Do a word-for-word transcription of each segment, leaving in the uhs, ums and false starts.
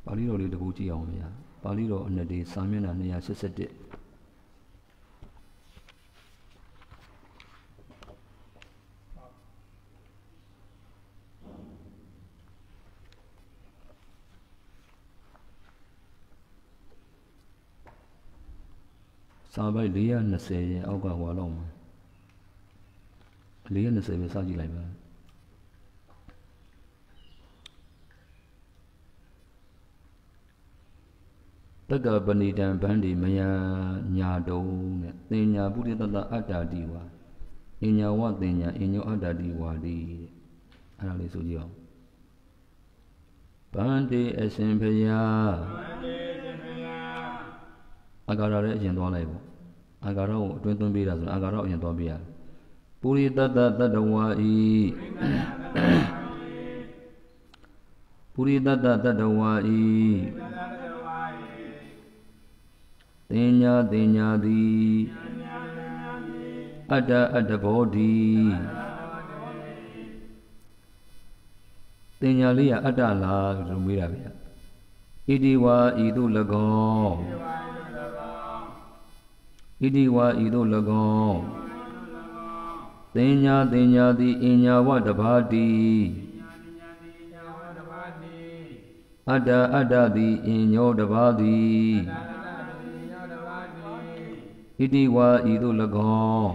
ပါဠိတော်လေးတစ်ခုကြည့်အောင်ဗျာပါဠိတော်အနှစ်ဒီစာမျက်နှာtwo eighty-oneစာပိုက်four twentyရဲ့အောက်ကဟွာလောက်မှာfour twentyပဲစကြည့်လိုက်ပါတက္ကပဏိတံဗန္ဒီမယညာတုံတဲ့သင်ညာပုရိသတ္တအတ္တာတိဝါအင်ညာဝသင်ညာအင်ညောအတ္တာတိဝါတိတဲ့အဲ့ဒါလေးဆိုကြည့်အောင်ဗန္တိအရှင်ဖယားအာဂါရလည်းအရင်သွားလိုက်ပေါ့အာဂါရကိုအတွင်းသွင်းပေးတာဆိုအာဂါရအရင်သွားပေးရတယ်ပုရိသတ္တတတ္တဝါဤပုရိသတ္တတတ္တဝါဤသင်ညာသင်ညာသည်အတ္တအတ္တဘောတိသင်ညာလေးကအတ္တလားလို့မေးတာဗျာဣတိဝါဤသို့၎င်းဣတိဝါဤသို့၎င်းသင်ညာသင်ညာသည်အညာဝတဘာတိအတ္တအတ္တသည်အညောတဘာသည်ဣတိဝါဤသို့၎င်း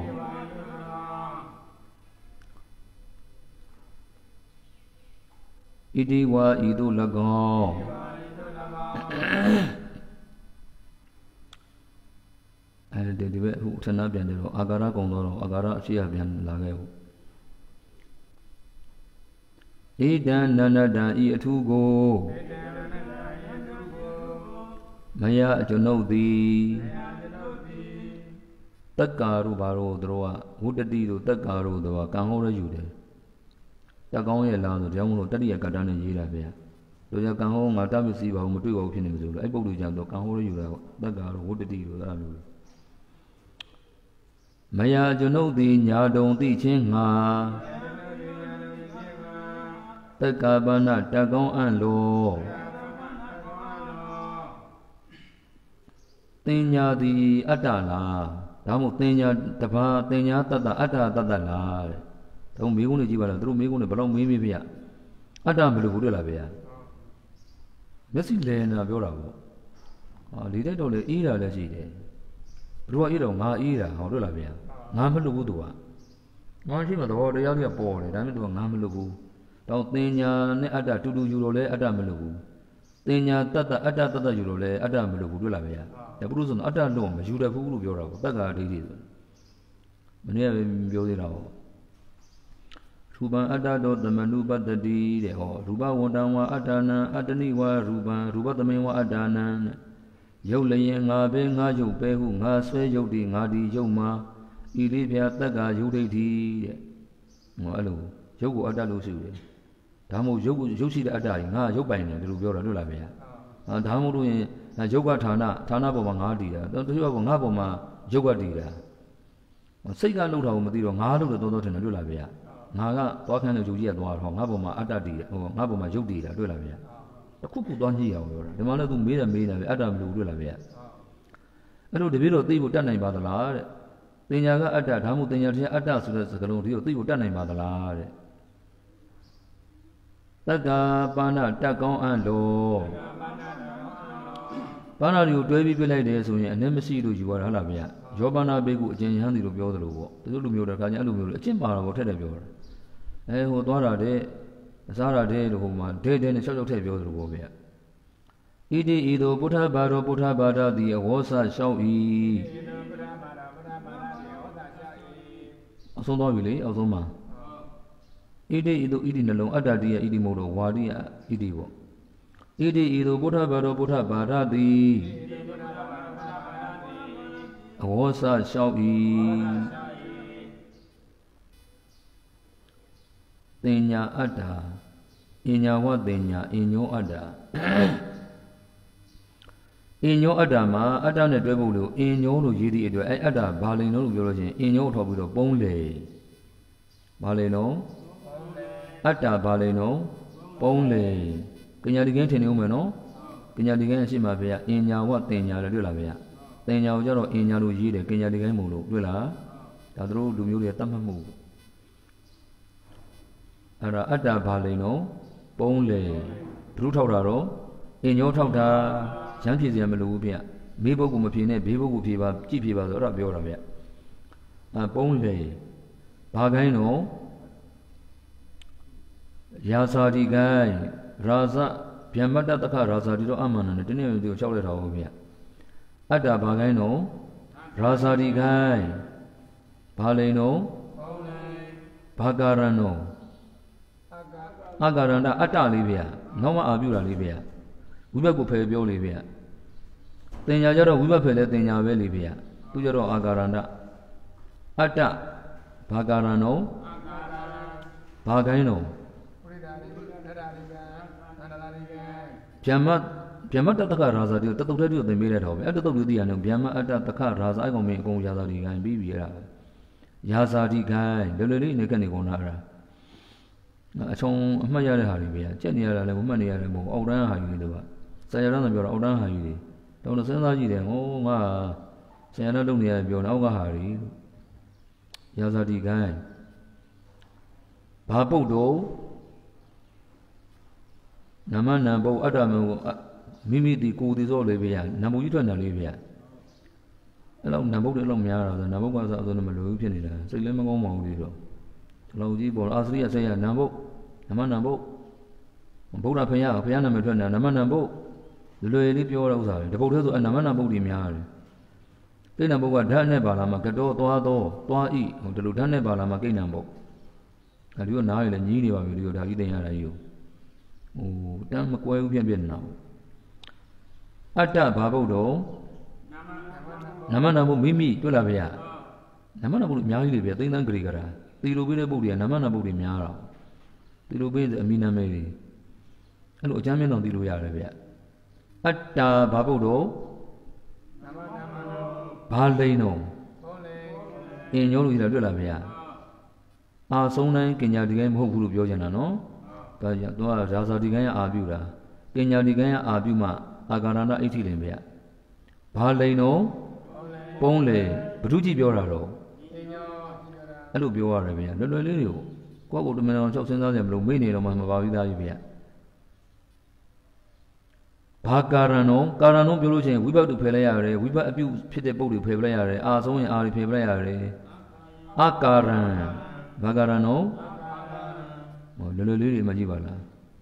ဣတိဝါဤသို့၎င်းအဲဒီဒီဘက်ဟိုဌာနပြန်တယ်တော့အာဂါရကုံတော့အာဂါရအရှိရပြန်လာခဲ့ဟုတ်ဣဒံနန္ဒတံဤအထုကိုမယအကျွန်ုပ်သည်တက္ကာတို့ဘာလို့တို့ကဝုတ္တတိတို့တက္ကာတို့တို့ကကံဟောရယူတယ်တက်ကောင်းရဲ့လားဆိုကြောင့်မလို့တတိယကတ္တနဲ့ရေးတာဗျာတို့ကြောင့်ကံဟောငါတမစီပါဘူးမတွေ့ပါဘူးဖြစ်နေလို့ဆိုလို့အဲ့ပုဂ္ဂိုလ်ကြောင့်တော့ကံဟောရယူတာပေါ့တက္ကာတို့ဝုတ္တတိတို့အဲ့လိုမယကျွန်ုပ်သည်ညာတုံသိချင်းငါတက္ကပါဏတက်ကောင်းအံ့လို့သင်ညာသည်အတ္တလားဒါမှမဟုတ်သင်ညာတဘာသင်ညာတတ္တအတ္တတတ္တလားတဲ့တုံးမေးခွန်းတွေကြည့်ပါလားသူတို့မေးခွန်းတွေဘယ်တော့မေးမေးပြအတ္တမလို့ဘူးတွေ့လားဗျာမျက်စိလဲနေတာပြောတာပေါ့ဟာဒီတိုက်တော့လေအေးတာလည်းရှိတယ်ဘယ်လိုအေးတော့ငါအေးတာဟောတွေ့လားဗျာငါမလို့ဘူးသူကငါရှိမှသဘောတရားကြီးပေါ်တယ်ဒါပေမဲ့သူကငါမလို့ဘူးတော့သင်ညာနဲ့အတ္တတူတူယူလို့လဲအတ္တမလို့ဘူးသင်ညာတတ္တအတ္တတတ္တယူလို့လဲအတ္တမလို့ဘူးတွေ့လားဗျာဒါပုရုဆိုတော့အတ္တလုံးမယူတတ်ဘူးလို့ပြောတာပေါ့တက္ကာဒိဋ္ဌိဆိုမနေ့ကပြောသေးတာပေါ့ရူပံအတ္တတောသမနုပတ္တိတဲ့ဟောရူပဝန္တံဝါအတ္တနံအတ္တနိဝါရူပံရူပသမေဝါအတ္တနံရုပ်လျင်ငါပဲငါရုပ်ပဲဟုငါဆွဲရုပ်ဒီငါဒီရုပ်မှာဤလေးပြတက္ကာယုဒိဋ္ဌိတဲ့ဟောအဲ့လိုရုပ်ကိုအတ္တလို့ရှိတယ်ဒါမှမဟုတ်ရုပ်ကိုရုပ်ရှိတဲ့အတ္တကြီးငါရုပ်ပိုင်တယ်ဒီလိုပြောတာတွေ့လားဗျာဟာဒါမှမဟုတ်လို့ရင်ရုပ်ကဌာနဌာနပေါ်မှာငါတည်တာတချို့ကငါပေါ်မှာရုပ်ကတည်တာစိတ်ကလှုပ်တာကိုမသိတော့ငါလှုပ်တော့တော်တော်ထင်တယ်တွေ့လားဗျာငါကသွားခန်းတဲ့ယုတ်ကြီးကသွားတော့ငါပေါ်မှာအတ္တတည်တယ်ဟိုငါပေါ်မှာရုပ်တည်တာတွေ့လားဗျာတခုခုသွားညှိရအောင်ပြောတာဒီမှာလည်းသူမေးတယ်မေးတယ်ပဲအတ္တမလို့တွေ့လားဗျာအဲ့လိုတပည့်တော်သိဖို့တတ်နိုင်ပါသလားတဲ့တင်ညာကအတ္တဒါမှမဟုတ်တင်ညာတရားအတ္တဆိုတဲ့စကားလုံးဒီကိုသိဖို့တတ်နိုင်ပါသလားတဲ့တက္ကာပါဏတက်ကောင်းအံ့လို့ပါဏတွေကိုတွဲပြီးပြလိုက်တယ်ဆိုရင်အနည်းမရှိလို့ယူရတာဟုတ်လားဗျာယောပါဏဘေကုအကျဉ်းရဟန်းစီလို့ပြောသလိုပေါ့တချို့လူမျိုးတွေကအဲ့လိုမျိုးလို့အကျင့်ပါတာပေါ့ထက်တယ်ပြောတာအဲဟိုသွားတာတဲ့အစားတာတဲ့လို့ဟိုမှာဒဲဒဲနဲ့ရှောက်ရှောက်ထည့်ပြောသလိုပေါ့ဗျာဣတိဤသို့ပုထဘာတော်ပုထဘာဒသည်အဝေါစရှောက်၏အဆုံးသွားပြီလေအောက်ဆုံးမှာဣတိဤသို့ဣတိနှလုံးအတ္တတိယဣတိမို့လို့ဝါရိယဣတိပေါ့ဣတိဤသို့ပုထဘာတော်ပုထဘာဒသည်အဝေါစရှောက်၏သင်ညာအတ္တအညာဝသင်ညာအညောအတ္တအညောအတ္တမှာအတ္တနဲ့တွဲဖို့လို့အညောလို့ရေးသည့်အတွက်အဲအတ္တဘာလိန်လို့ပြောလို့ချင်းအညောထောက်ပြီးတော့ပုံးလေဘာလိန်တော့အတ္တဘာလိန်တော့ပုံးလေကညာဒီကင်းထင်နေဦးမယ်နော်ကညာဒီကိုင်းရှိမှာဖေရအင်ညာဝတင်ညာလည်းတွေ့လားဖေရတင်ညာကိုကျတော့အင်ညာလို့ရေးတယ်ကညာဒီကိုင်းမို့လို့တွေ့လားဒါသူတို့လူမျိုးတွေတတ်မှတ်မှုအဲ့ဒါအတ္တဘာလိန်တော့ပုံးလေဘုရုထောက်တာတော့အင်ညောထောက်တာရမ်းဖြည့်စရာမလိုဘူးဖေမေးပုဂ္ဂိုလ်မဖြေနဲ့ဘေးပုဂ္ဂိုလ်ဖြေပါကြည့်ဖြေပါဆိုအဲ့ဒါပြောတာဖေအပုံးလေဘာကိုင်းတော့ရာဇာတိကိုင်းရာဇဗျမတ္တတခရာဇာတိတော့အမှန်နဲ့ဒီနေ့ဒီကိုလျှောက်လိုက်တာဟုတ်ဗျအတ္တဘာကိုင်းတော့ရာဇာတိကိုင်းဘာလိန်တော့ဘာကာရဏတော့အာကာရဏအတ္တလေးဗျနောက်မှအာပြုတာလေးဗျဝိဘတ်ကိုဖယ်ပြောလေးဗျတင်ညာကြတော့ဝိဘတ်ဖယ်လဲတင်ညာပဲလေးဗျသူကြတော့အာကာရဏအတ္တဘာကာရဏဘာကိုင်းတော့ဗျမဗျမတ္တတခရာဇာတိတတုတ်တဲ့တူသင်ပေးတဲ့တော့ပဲအဲ့တတုတ်တူသိရတယ်ဗျမအတ္တတခရာဇာအကောင်မင်းအကုန်ရာဇာတိကိုင်းပြီးပြီအဲ့ဒါရာဇာတိကိုင်းလွယ်လွယ်လေးနေကနေကုန်တာအဲ့ဒါအချုံအမှတ်ရတဲ့ဟာတွေပဲကြက်နေရတာလည်းမမှတ်နေရတယ်မဟုတ်အောက်တန်းဟာယူတွေတော့ဆရာတော်ကပြောတော့အောက်တန်းဟာယူတွေတော့စဉ်းစားကြည့်တယ်ဟောငါဆရာတော်လုပ်နေရပြောတော့အောက်ကဟာတွေရာဇာတိကိုင်းဘာပုတ်တော့နမနံပုတ်အတ္တမကိုမိမိဒီကိုယ်ဒီစောလေးပဲနံပုတ်ကြီးထွက်နေလေးပဲအဲ့လောက်နံပုတ်တွေလောက်များတာဆိုနံပုတ်ကဆိုအစုံမလိုဘူးဖြစ်နေတာစိတ်လည်းမကောင်းပါဘူးဒီတော့ဒီလောက်ကြီးပေါ်အာသရိယဆက်ရနံပုတ်နမနံပုတ်ဗုဒ္ဓဖခင်ဘုရားနာမည်ထွက်နေတာနမနံပုတ်လွယ်လေးပြောတဲ့ဥစ္စာပဲတပုတ်တည်းဆိုအနမနံပုတ်တွေများတယ်ကိဏ္ဍပုတ်ကဓာတ်နဲ့ပါလာမှာကတော့သွားတော့သွားဤဒီလိုဓာတ်နဲ့ပါလာမှာကိဏ္ဍပုတ်အဲဒီကနားရည်လည်းညီးနေပါပြီဒီလိုဒါကြီးတင်ရတာကြီးကိုဟိုတမ်းမကွဲဘူးဖြစ်ဖြစ်နေတာအတ္တဘာဘုတ်တော့နမနံဘုတ်မိမိတွေ့လားဗျာနမနံဘုတ်အများကြီးလေဗျာသိန်းသန်းဂရိကရာတီလိုပေးတဲ့ဘုတ်တွေကနမနံဘုတ်တွေများတော့တီလိုပေးအမိနာမဲတွေအဲ့လိုအကျမ်းမြင့်တော်တီလိုရတယ်ဗျာအတ္တဘာဘုတ်တော့ဘာလိန်တော့အင်းညောလို့ရတွေ့လားဗျာအာဆုံးတိုင်းကညာဒီကိုင်းမဟုတ်ဘူးလို့ပြောကြတာနော်ဒါကြောင့်သူကရာဇာတိကိုင်းရအာပြုတာကညာဒီကိုင်းရအာပြုမှအာကာရဏအဋ္ဌိလင်ဗျဘာလိန်တော့ပုံးလေဘုဒ္ဓကြီးပြောတာတော့အဲ့လိုပြောရတယ်ဗျလွယ်လွယ်လေးတွေကိုကိုယ့်ကိုယ်တမန်တော်၆စဉ်းစားကြမလို့မေ့နေတော့မှမပါပြီးသားကြီးဗျဘာကာရဏောကာရဏောပြောလို့ရှိရင်ဝိဘတ်တို့ဖယ်လိုက်ရတယ်ဝိဘတ်အပြုဖြစ်တဲ့ပုတ်တွေဖယ်လိုက်ရတယ်အာဆုံးရင်အာတွေဖယ်လိုက်ရတယ်အာကာရံဘာကာရဏောဟောလွယ်လွယ်လေးတွေမှကြည့်ပါလား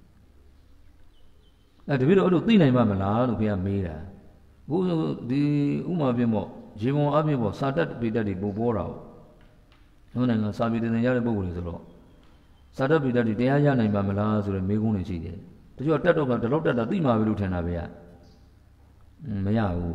အဲတပည့်တော်အဲ့လိုသိနိုင်ပါမလားလို့ခင်ဗျာမေးတာအခုဒီဥမာပြမို့ရေပုံအပြည့်ပေါ့စာတတ်ပေတတ်တွေပို့ပေါ်တာဟုတ်နိုင်ငံစာပေတင်ရတဲ့ပုဂ္ဂိုလ်တွေဆိုတော့စာတတ်ပေတတ်တွေတရားရနိုင်ပါမလားဆိုတဲ့မေးခွန်းတွေရှိတယ်တချို့တက်တော့ကဒီလောက်တက်တာသိမှာပဲလို့ထင်တာပဲမရဘူး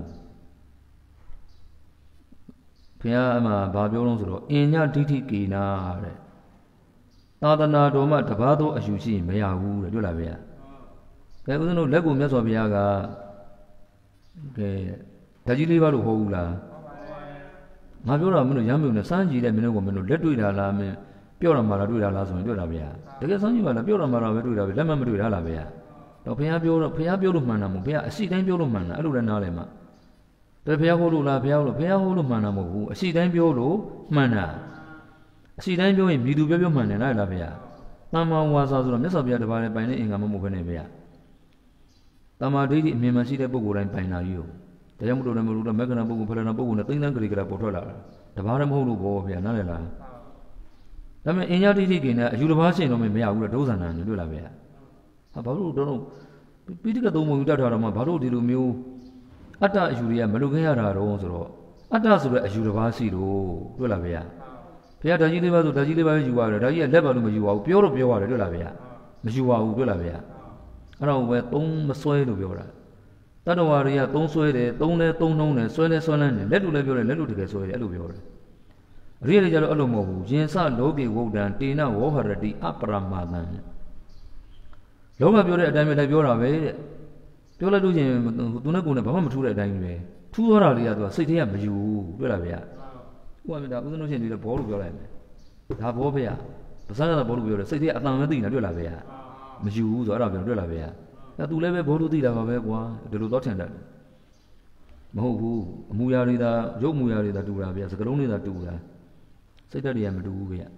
ခင်ဗျာအမှဘာပြောလို့ဆိုတော့အင်ညဒိဋ္ဌိကေနာတဲ့သာသနာတော်မှာတပါးသောအယူရှိရင်မရဘူးတဲ့တွေ့လားဗျာကဲဦးဇင်းတို့လက်ကိုမြတ်စွာဘုရားကကဲဓာကြီးလေးပါလို့ဟောဘူးလားငါပြောတာမင်းတို့ရမ်းမြုံနဲ့စမ်းကြည့်တဲ့မင်းတို့ကမင်းတို့လက်တွေ့တာလားမင်းပြော့တာမှလားတွေ့တာလားဆိုရင်တွေ့တာဗျာတကယ်စမ်းကြည့်ပါလားပြော့တာမှလားပဲတွေ့တာပဲလက်မှမတွေ့တာလားဗျာတော့ဘုရားပြောတော့ဘုရားပြောလို့မှန်တာမဟုတ်ဘုရားအစီတိုင်းပြောလို့မှန်တာအဲ့လိုလည်းနားလည်မှာဒါဘုရားဟောလို့လားဘုရားဟောလို့ဘုရားဟောလို့မှန်တာမဟုတ်ဘူးအစီတိုင်းပြောလို့မှန်တာအစီတိုင်းပြောရင်မြည်သူပြောပြောမှန်တယ်လားလားဗျာတမ္မာဝါစာဆိုတော့မြတ်စွာဘုရားတပါးလည်းပိုင်တဲ့အင်္ဂါမဟုတ်ဘဲနဲ့ဗျာတမ္မာဒိဋ္ဌိအမြင်မှရှိတဲ့ပုဂ္ဂိုလ်တိုင်းပိုင်တာကြီးကိုဒါကြောင့်မလို့လည်းမလို့တော့မက္ခဏပုဂ္ဂိုလ်ဖလနာပုဂ္ဂိုလ်နဲ့သိန်းသန်းဂရိကရာပေါ်ထွက်လာတာတပါးလည်းမဟုတ်လို့ဘောဗျာနားလည်လားဒါပေမဲ့အင်္ဂါဒိဋ္ဌိကိနဲ့အယူတစ်ပါးရှင်းတော့မရဘူးတော့ဒုစန္ဒန်နဲ့တွေ့လားဗျာဟာဘာလို့တော့ပိဋကသုံးပုံယူတတ်တာတော့မှဘာလို့ဒီလိုမျိုးအတ္တအယူတွေကမလုခဲ့ရတာတော့ဆိုတော့အတ္တဆိုတဲ့အယူတစ်ပါးရှိတော့တွေ့လားဗျာဘုရားဓာကြီးလေးပါဆိုဓာကြီးလေးပါယူရတယ်ဓာကြီးကလက်ပါလို့မယူပါဘူးပြောတော့ပြောရတယ်တွေ့လားဗျာမယူပါဘူးတွေ့လားဗျာအဲ့တော့ပဲသုံးမစွဲလို့ပြောတာတတ္တဝါတွေကသုံးစွဲတယ်သုံးလဲသုံးနှုံးတယ်စွဲလဲစွဲလန်းတယ်လက်တို့လည်းပြောတယ်လက်တို့တကယ်စွဲတယ်အဲ့လိုပြောတယ်အရိယာတွေကြတော့အဲ့လိုမဟုတ်ဘူးယင်စလောကေဝုဒ္ဒံတေနဝောဟရတိအပရမသံလောကပြောတဲ့အတိုင်းပဲလည်းပြောတာပဲတဲ့ပြောလိုက်လို့ချင်းသူနဲ့ကိုယ်နဲ့ဘာမှမထူးတဲ့အတိုင်းပဲထူးသွားတာလေးကသူကစိတ်ထဲကမယူဘူးတွေ့လားဗျာဥပမာဒါဥစဉ်လို့ချင်းဒီလေဘောလို့ပြောလိုက်မယ်ဒါဘောဗျာပါဇာကဘောလို့ပြောတယ်စိတ်ထဲကအတန်ပဲသိနေတာတွေ့လားဗျာမယူဘူးဆိုအဲ့ဒါပြောတွေ့လားဗျာအဲသူလည်းပဲဘောလို့သိတာပါပဲကွာဒီလိုတော့ထင်တယ်မဟုတ်ဘူးအမူအရာတွေသာရုပ်မူအရာတွေသာတူတာဗျာစကလုံးတွေသာတူတာစိတ်ဓာတ်တွေကမတူဘူးဗျာ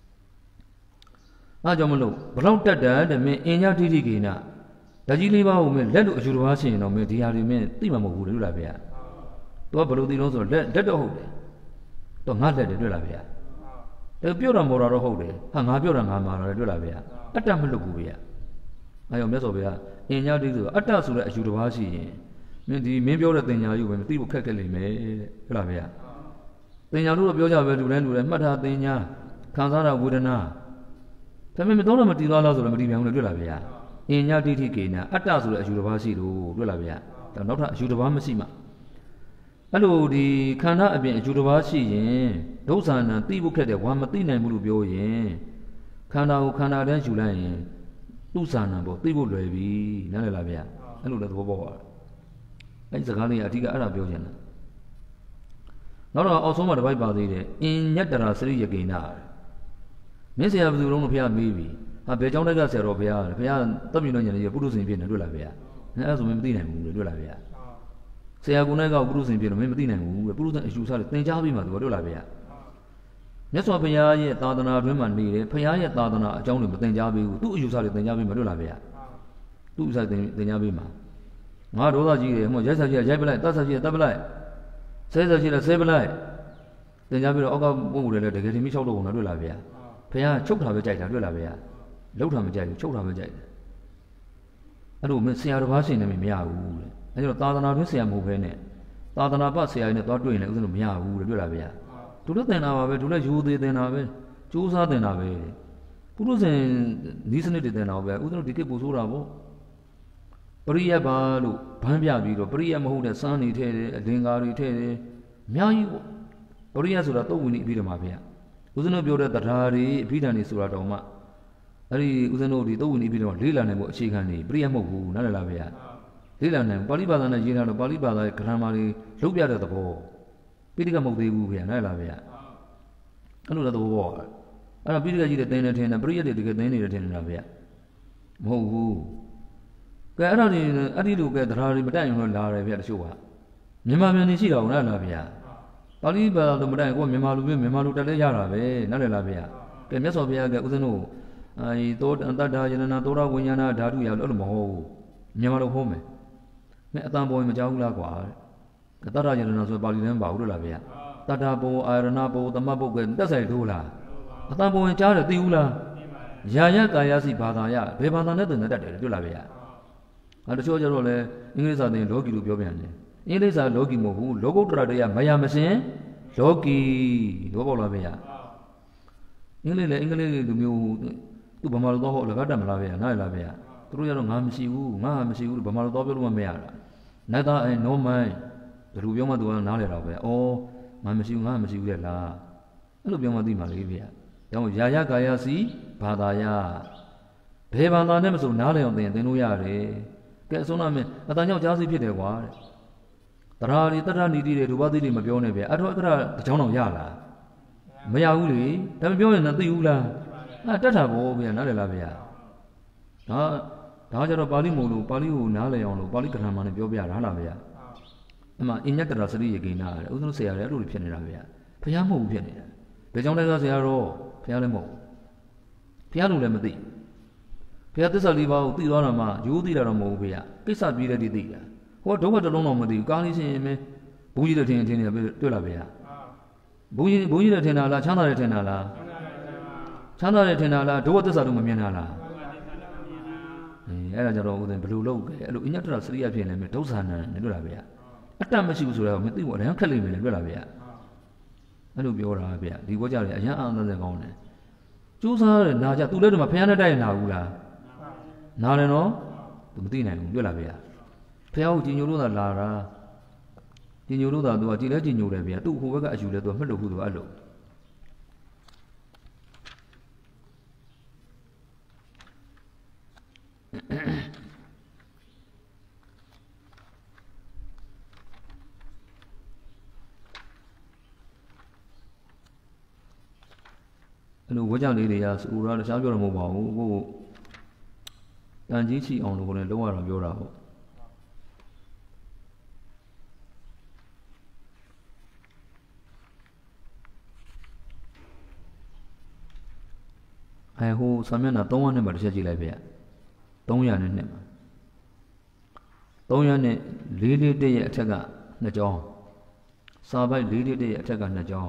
အားကြောင့်မလို့ဘလောက်တက်တယ်တဲ့မင်းအင်ညာတိတိကိနာဓာကြီးလေးပါးကိုမင်းလက်လို့အယူတစ်ပါးရှင်ရင်တော့မင်းဒီဟာတွေမင်းသိမှာမဟုတ်ဘူးလို့လားဗျာသူကဘလို့သိလို့ဆိုတော့လက်လက်တော့ဟုတ်တယ်တော့ငါလက်တယ်တွေ့လားဗျာဒါပြောတာမော်တာတော့ဟုတ်တယ်ဟာငါပြောတာငါမှာတော့တွေ့လားဗျာအတ္တမလွတ်ဘူးဗျာအဲကြောင့်မြတ်စွာဘုရားအင်ညာတိဆိုအတ္တဆိုတဲ့အယူတစ်ပါးရှိရင်မင်းဒီမင်းပြောတဲ့တင်ညာယူပဲမသိဖို့ခက်ခက်လိမ့်မယ်တဲ့ဟုတ်လားဗျာတင်ညာတို့တော့ပြောကြပဲလူတိုင်းလူတိုင်းမှတ်ထားတင်ညာခံစားတာဝေဒနာဒါပေမဲ့မတော်တော့မတည်သွားလားဆိုတော့မတည်ပြန်ဘူးလေတွေ့လားဗျာအင်ညာတိတိကိနာအတ္တဆိုတဲ့အယူတစ်ပါးရှိလို့တွေ့လားဗျာဒါနောက်ထပ်အယူတစ်ပါးမရှိမှအဲ့လိုဒီခန္ဓာအပြင်အယူတစ်ပါးရှိရင်ဒုက္ခနာသိဖို့ခက်တယ်ဝါမသိနိုင်ဘူးလို့ပြောရင်ခန္ဓာကိုခန္ဓာတန်းယူလိုက်ရင်သူ့စာနာပေါ့သိဖို့လွယ်ပြီနားလည်လားဗျာအဲ့လိုလည်းသဘောပေါက်ပါအဲ့ဒီစကားလေးအဓိကအဲ့ဒါပြောချင်တာနောက်တော့အောက်ဆုံးမှာတစ်ပိုက်ပါသေးတယ်အင်ညတ္တရာစရိယကိနာမင်းဆရာဘယ်သူလုံးလို့ဘုရားမေးပြီဟာဘယ်ကျောင်းတိုက်ကဆရာတော်ဘုရားဘုရားတပ်မြင့်တော်ညာကြီးပုရုษင်ဖြစ်နေတွေ့လားဗျာအဲ့ဒါဆိုမင်းမသိနိုင်ဘူးတွေ့လားဗျာဆရာကုန်းကပုရုษင်ဖြစ်တော့မင်းမသိနိုင်ဘူးပုရုษင်အယူဆတွေသင်ကြားပြီးမှသူတွေ့လားဗျာမြတ်စွာဘုရားရဲ့သာသနာတွင်မှာနေတယ်ဘုရားရဲ့သာသနာအကြောင်းတွေမသင်ကြားပေးဘူးသူ့အယူဆတွေသင်ကြားပေးမှတွေ့လားဗျာသူ့အယူဆသင်သင်ကြားပေးမှာငါဒေါသကြီးတယ်ဟိုရိုက်ဆက်ကြီးရိုက်ပလိုက်တတ်ဆက်ကြီးတတ်ပလိုက်ဆဲဆက်ကြီးလည်းဆဲပလိုက်သင်ကြားပြီးတော့အောက်ကပုံကိုယ်လည်းတကယ်တင်ပြီး၆တော့ဝင်တွေ့လားဗျာဘုရားချုပ်တာပဲကြိုက်တာတွေ့လားဗျာလှုပ်တာမကြိုက်ဘူးချုပ်တာပဲကြိုက်တယ်အဲ့လိုမင်းဆရာတစ်ပါးရှင်နေမရဘူးတဲ့အဲ့တော့သာသနာတွင်ဆရာမဟုတ်ဘဲနဲ့သာသနာ့ဘဆရာကြီးနဲ့သွားတွေ့ရင်လည်းဥစဉ်လို့မရဘူးတဲ့တွေ့လားဗျာသူတို့သင်တာပါပဲသူလည်းယူသေးသင်တာပဲကြိုးစားသင်တာပဲပုရုဇဉ်နီးစနစ်တွေသင်တာပဲဥစဉ်လို့ဒီကိပူဆိုးတာပေါ့ပရိယတ်ပါလို့ဗန်းပြပြီးတော့ပရိယတ်မဟုတ်တဲ့စမ်းနေထဲတယ်အလင်္ကာတွေထဲတယ်အများကြီးပေါ့ပရိယတ်ဆိုတာတုတ်ဝင်နေအပြီးတော့မှာဗျာဥစဉ်တို့ပြောတဲ့တရားတွေအပြီးတန်တွေဆိုတာတော့မှအဲ့ဒီဥစဉ်တို့ဒီတုတ်ဝင်နေပြီးတော့လေးလာနိုင်ဖို့အခြေခံနေပရိယတ်မဟုတ်ဘူးနားလည်လားဗျာလေးလာနိုင်ပါဠိဘာသာနဲ့ရေးထားတော့ပါဠိဘာသာရဲ့ဂရမမာတွေလုတ်ပြတဲ့သဘောပိဋကမဟုတ်သေးဘူးဗျာနားလည်လားဗျာအဲ့လိုလည်းသဘောပေါက်အဲ့တော့ပိဋကကြီးတဲ့တင်းနေထင်းတယ်ပရိယတ်တွေတကယ်တင်းနေတယ်ထင်နေတာဗျာမဟုတ်ဘူးကဲအဲ့ဒါတွေအဲ့ဒီလိုကဲတရားတွေမတတ်ရင်တော့လာတယ်ဗျာတချို့ကမြန်မာပြည်နေရှိတာဟုတ်လားဗျာပါဠိဘာသာတော့မတတ်ရင်ကိုယ်မြန်မာလူမျိုးမြန်မာလူတက်လဲရတာပဲနားလည်လားဗျာကဲမြတ်စွာဘုရားကဥစဉ်တို့အဲဒီသောတတ္တယန္နာသောရဝိညာဏဓာတုရလို့မဟုတ်ဘူးမြန်မာလိုဟောမယ်မင်းအတန်ပေါ်ရင်မကြောက်ဘူးလားကွာတတ္တယန္နာဆိုပါဠိလည်းမပါဘူးလို့လားဗျာတတ္တဘောအာရဏဘောသမတ်ဘုတ်ကတက်ဆိုင်ထိုးလားအတန်ပေါ်ရင်ကြားတယ်သိဘူးလားယာယကာယစီဘာသာရဘယ်ဘာသာနဲ့သင်တတ်တယ်တွေ့လားဗျာအဲတချို့ကျတော့လေအင်္ဂလိပ်စာသင်လောကီလို့ပြောပြန်တယ်အင်္ဂလိပ်စာလောကီမဟုတ်ဘူးလောကုတ္တရာတရားမယမစင်လောကီလောပေါ့လားဗျာအင်္ဂလိပ်လည်းအင်္ဂလိပ်လူမျိုးသူဗမာလိုတော့ဟုတ်လည်းကတတ်မလားဗျာနားရလားဗျာသူတို့ကတော့ငါမရှိဘူးငါမရှိဘူးဗမာလိုတော့ပြောလို့မရတာနိုင်သားအဲနောမိုင်းဘယ်လိုပြောမှသူကနားလဲတော့ဗျာဩငါမရှိဘူးငါမရှိဘူးလေလားအဲ့လိုပြောမှသိမှာလေဗျာကြောင့်ယာယကာယစီဘာသာယဘယ်ဘာသာနဲ့မဆိုနားလည်အောင်သင်သင်လို့ရတယ်ကဲအဆုံးအမင်းအတန်ကြောင့်ကြားစီဖြစ်တယ်ကွာတဲ့တရားတွေတတ္ထနီတိတွေဒုဘာတိတွေမပြောနဲ့ဗျာအထောအထတကြောင်းတော့ရလားမရဘူးလေဒါမပြောရင်လည်းသိဘူးလားအဲတတ်တာပေါ့ဗျာနားလည်လားဗျာဒါဒါကြတော့ပါဠိမဟုတ်လို့ပါဠိကိုနားလည်အောင်လို့ပါဠိကဏ္ဍမှာနဲ့ပြောပြတာလားဗျာအမှအညတ္တရာစရိယကိနာတဲ့ဥစ္စရဆရာလည်းအဲ့လိုဖြစ်နေတာဗျာဘုရားမဟုတ်ဘူးဖြစ်နေတာဘယ်ကြောင့်လဲဆိုဆရာတော့ဘုရားလည်းမဟုတ်ဘုရားလူလည်းမသိဘုရားသစ္စာလေးပါးကိုသိသွားတာမှရိုးသိတာတော့မဟုတ်ဘူးဗျာကိစ္စပြီးတဲ့တည်းသိတာဟောဒုက္ခတစ်လုံးတော့မသိဘူးကားလေးရှင်ရင်မင်းဘုန်းကြီးတွေထင်ထင်နေတွေ့လားဗျာဘုန်းကြီးဘုန်းကြီးတွေထင်တာလားချမ်းသာတယ်ထင်တာလားချမ်းသာတယ်ထင်တာလားဒုက္ခသစ္စာတော့မမြင်တာလားအဲအဲ့ဒါကြတော့ဦးသိန်းဘယ်လိုလုပ်လဲအဲ့လိုအညတ္တရစရိယဖြစ်နေမယ်ဒုက္ခနာနဲ့တွေ့လားဗျာအတ္တမရှိဘူးဆိုတော့မသိဘူးအရင်ခက်လိမ့်မယ်လေတွေ့လားဗျာအဲ့လိုပြောတာဗျာဒီဘောကြတယ်အရင်အာသစကောင်းတယ်ကျိုးစားတယ်နာကြသူလည်းဒီမှာဖျားနဲ့တိုက်နာဘူးလားနာတယ်နော်သူမသိနိုင်ဘူးတွေ့လားဗျာဖျားကိုကြည်ညိုလို့သာလာတာကြည်ညိုလို့သာသူကကြည်လဲကြည်ညိုတယ်ဗျာသူ့ဟိုဘက်ကအယူလဲသူကမှတ်လို့ခုသူအဲ့လိုအဲ့လိုဝကြလေးတွေကစူရာတခြားပြောတော့မဟုတ်ပါဘူးကိုတန်ကြီးချီအောင်လို့ကိုလည်းလုံးဝတော့ပြောတာပေါ့အဲဟိုဆာမျက်နှာသုံးရက်နဲ့မှတစ်ချက်ကြည့်လိုက်ဗျသုံးရက်နဲ့နှစ်မှာသုံးရက်နဲ့လေးလေးတစ်ရဲ့အထက်ကနှစ်ကြောင်းစာပိုက်လေးလေးတစ်ရဲ့အထက်ကနှစ်ကြောင်း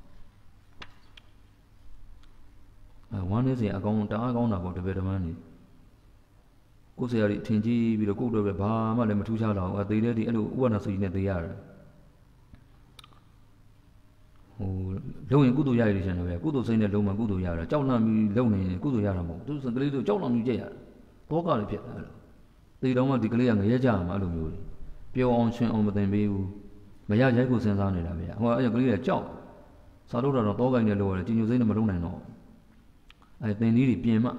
အဲဝမ်းနေစရာအကောင်တအားကောင်းတာပေါ့တပည့်တမန်းနေကိုယ်စရာကြီးထင်ကြီးပြီးတော့ကိုယ့်အတွက်ပဲဘာမှလည်းမထူးခြားတော့ဘူးအသေးလေးဒီအဲ့လိုဥပဒနာစီနဲ့သေးရတယ်ဟိုလုံးရင်ကုသိုလ်ရရည်ရှင်တယ်ဗျကုသိုလ်စိတ်နဲ့လုံးမှကုသိုလ်ရတာကြောက်လန့်ပြီးလုံးနေကုသိုလ်ရတာမဟုတ်သူကလေးတို့ကြောက်လန့်ပြီးကြက်ရတယ်ဘောကလေးဖြစ်တယ်အဲ့လိုသေတော်မှဒီကလေးကငရဲကြမှာအဲ့လိုမျိုးတွေပျော်အောင်ရှင်အောင်မသိပေးဘူးမရရိုက်ကိုစဉ်းစားနေတာဗျဟိုအဲ့ကလေးကကြောက်စာလို့တော့တော့ကိုင်းနဲ့လို့ရတယ်ကြီးညိုစိတ်နဲ့မလုံးနိုင်တော့အဲ့သင်ကြီးတွေပြင်မှ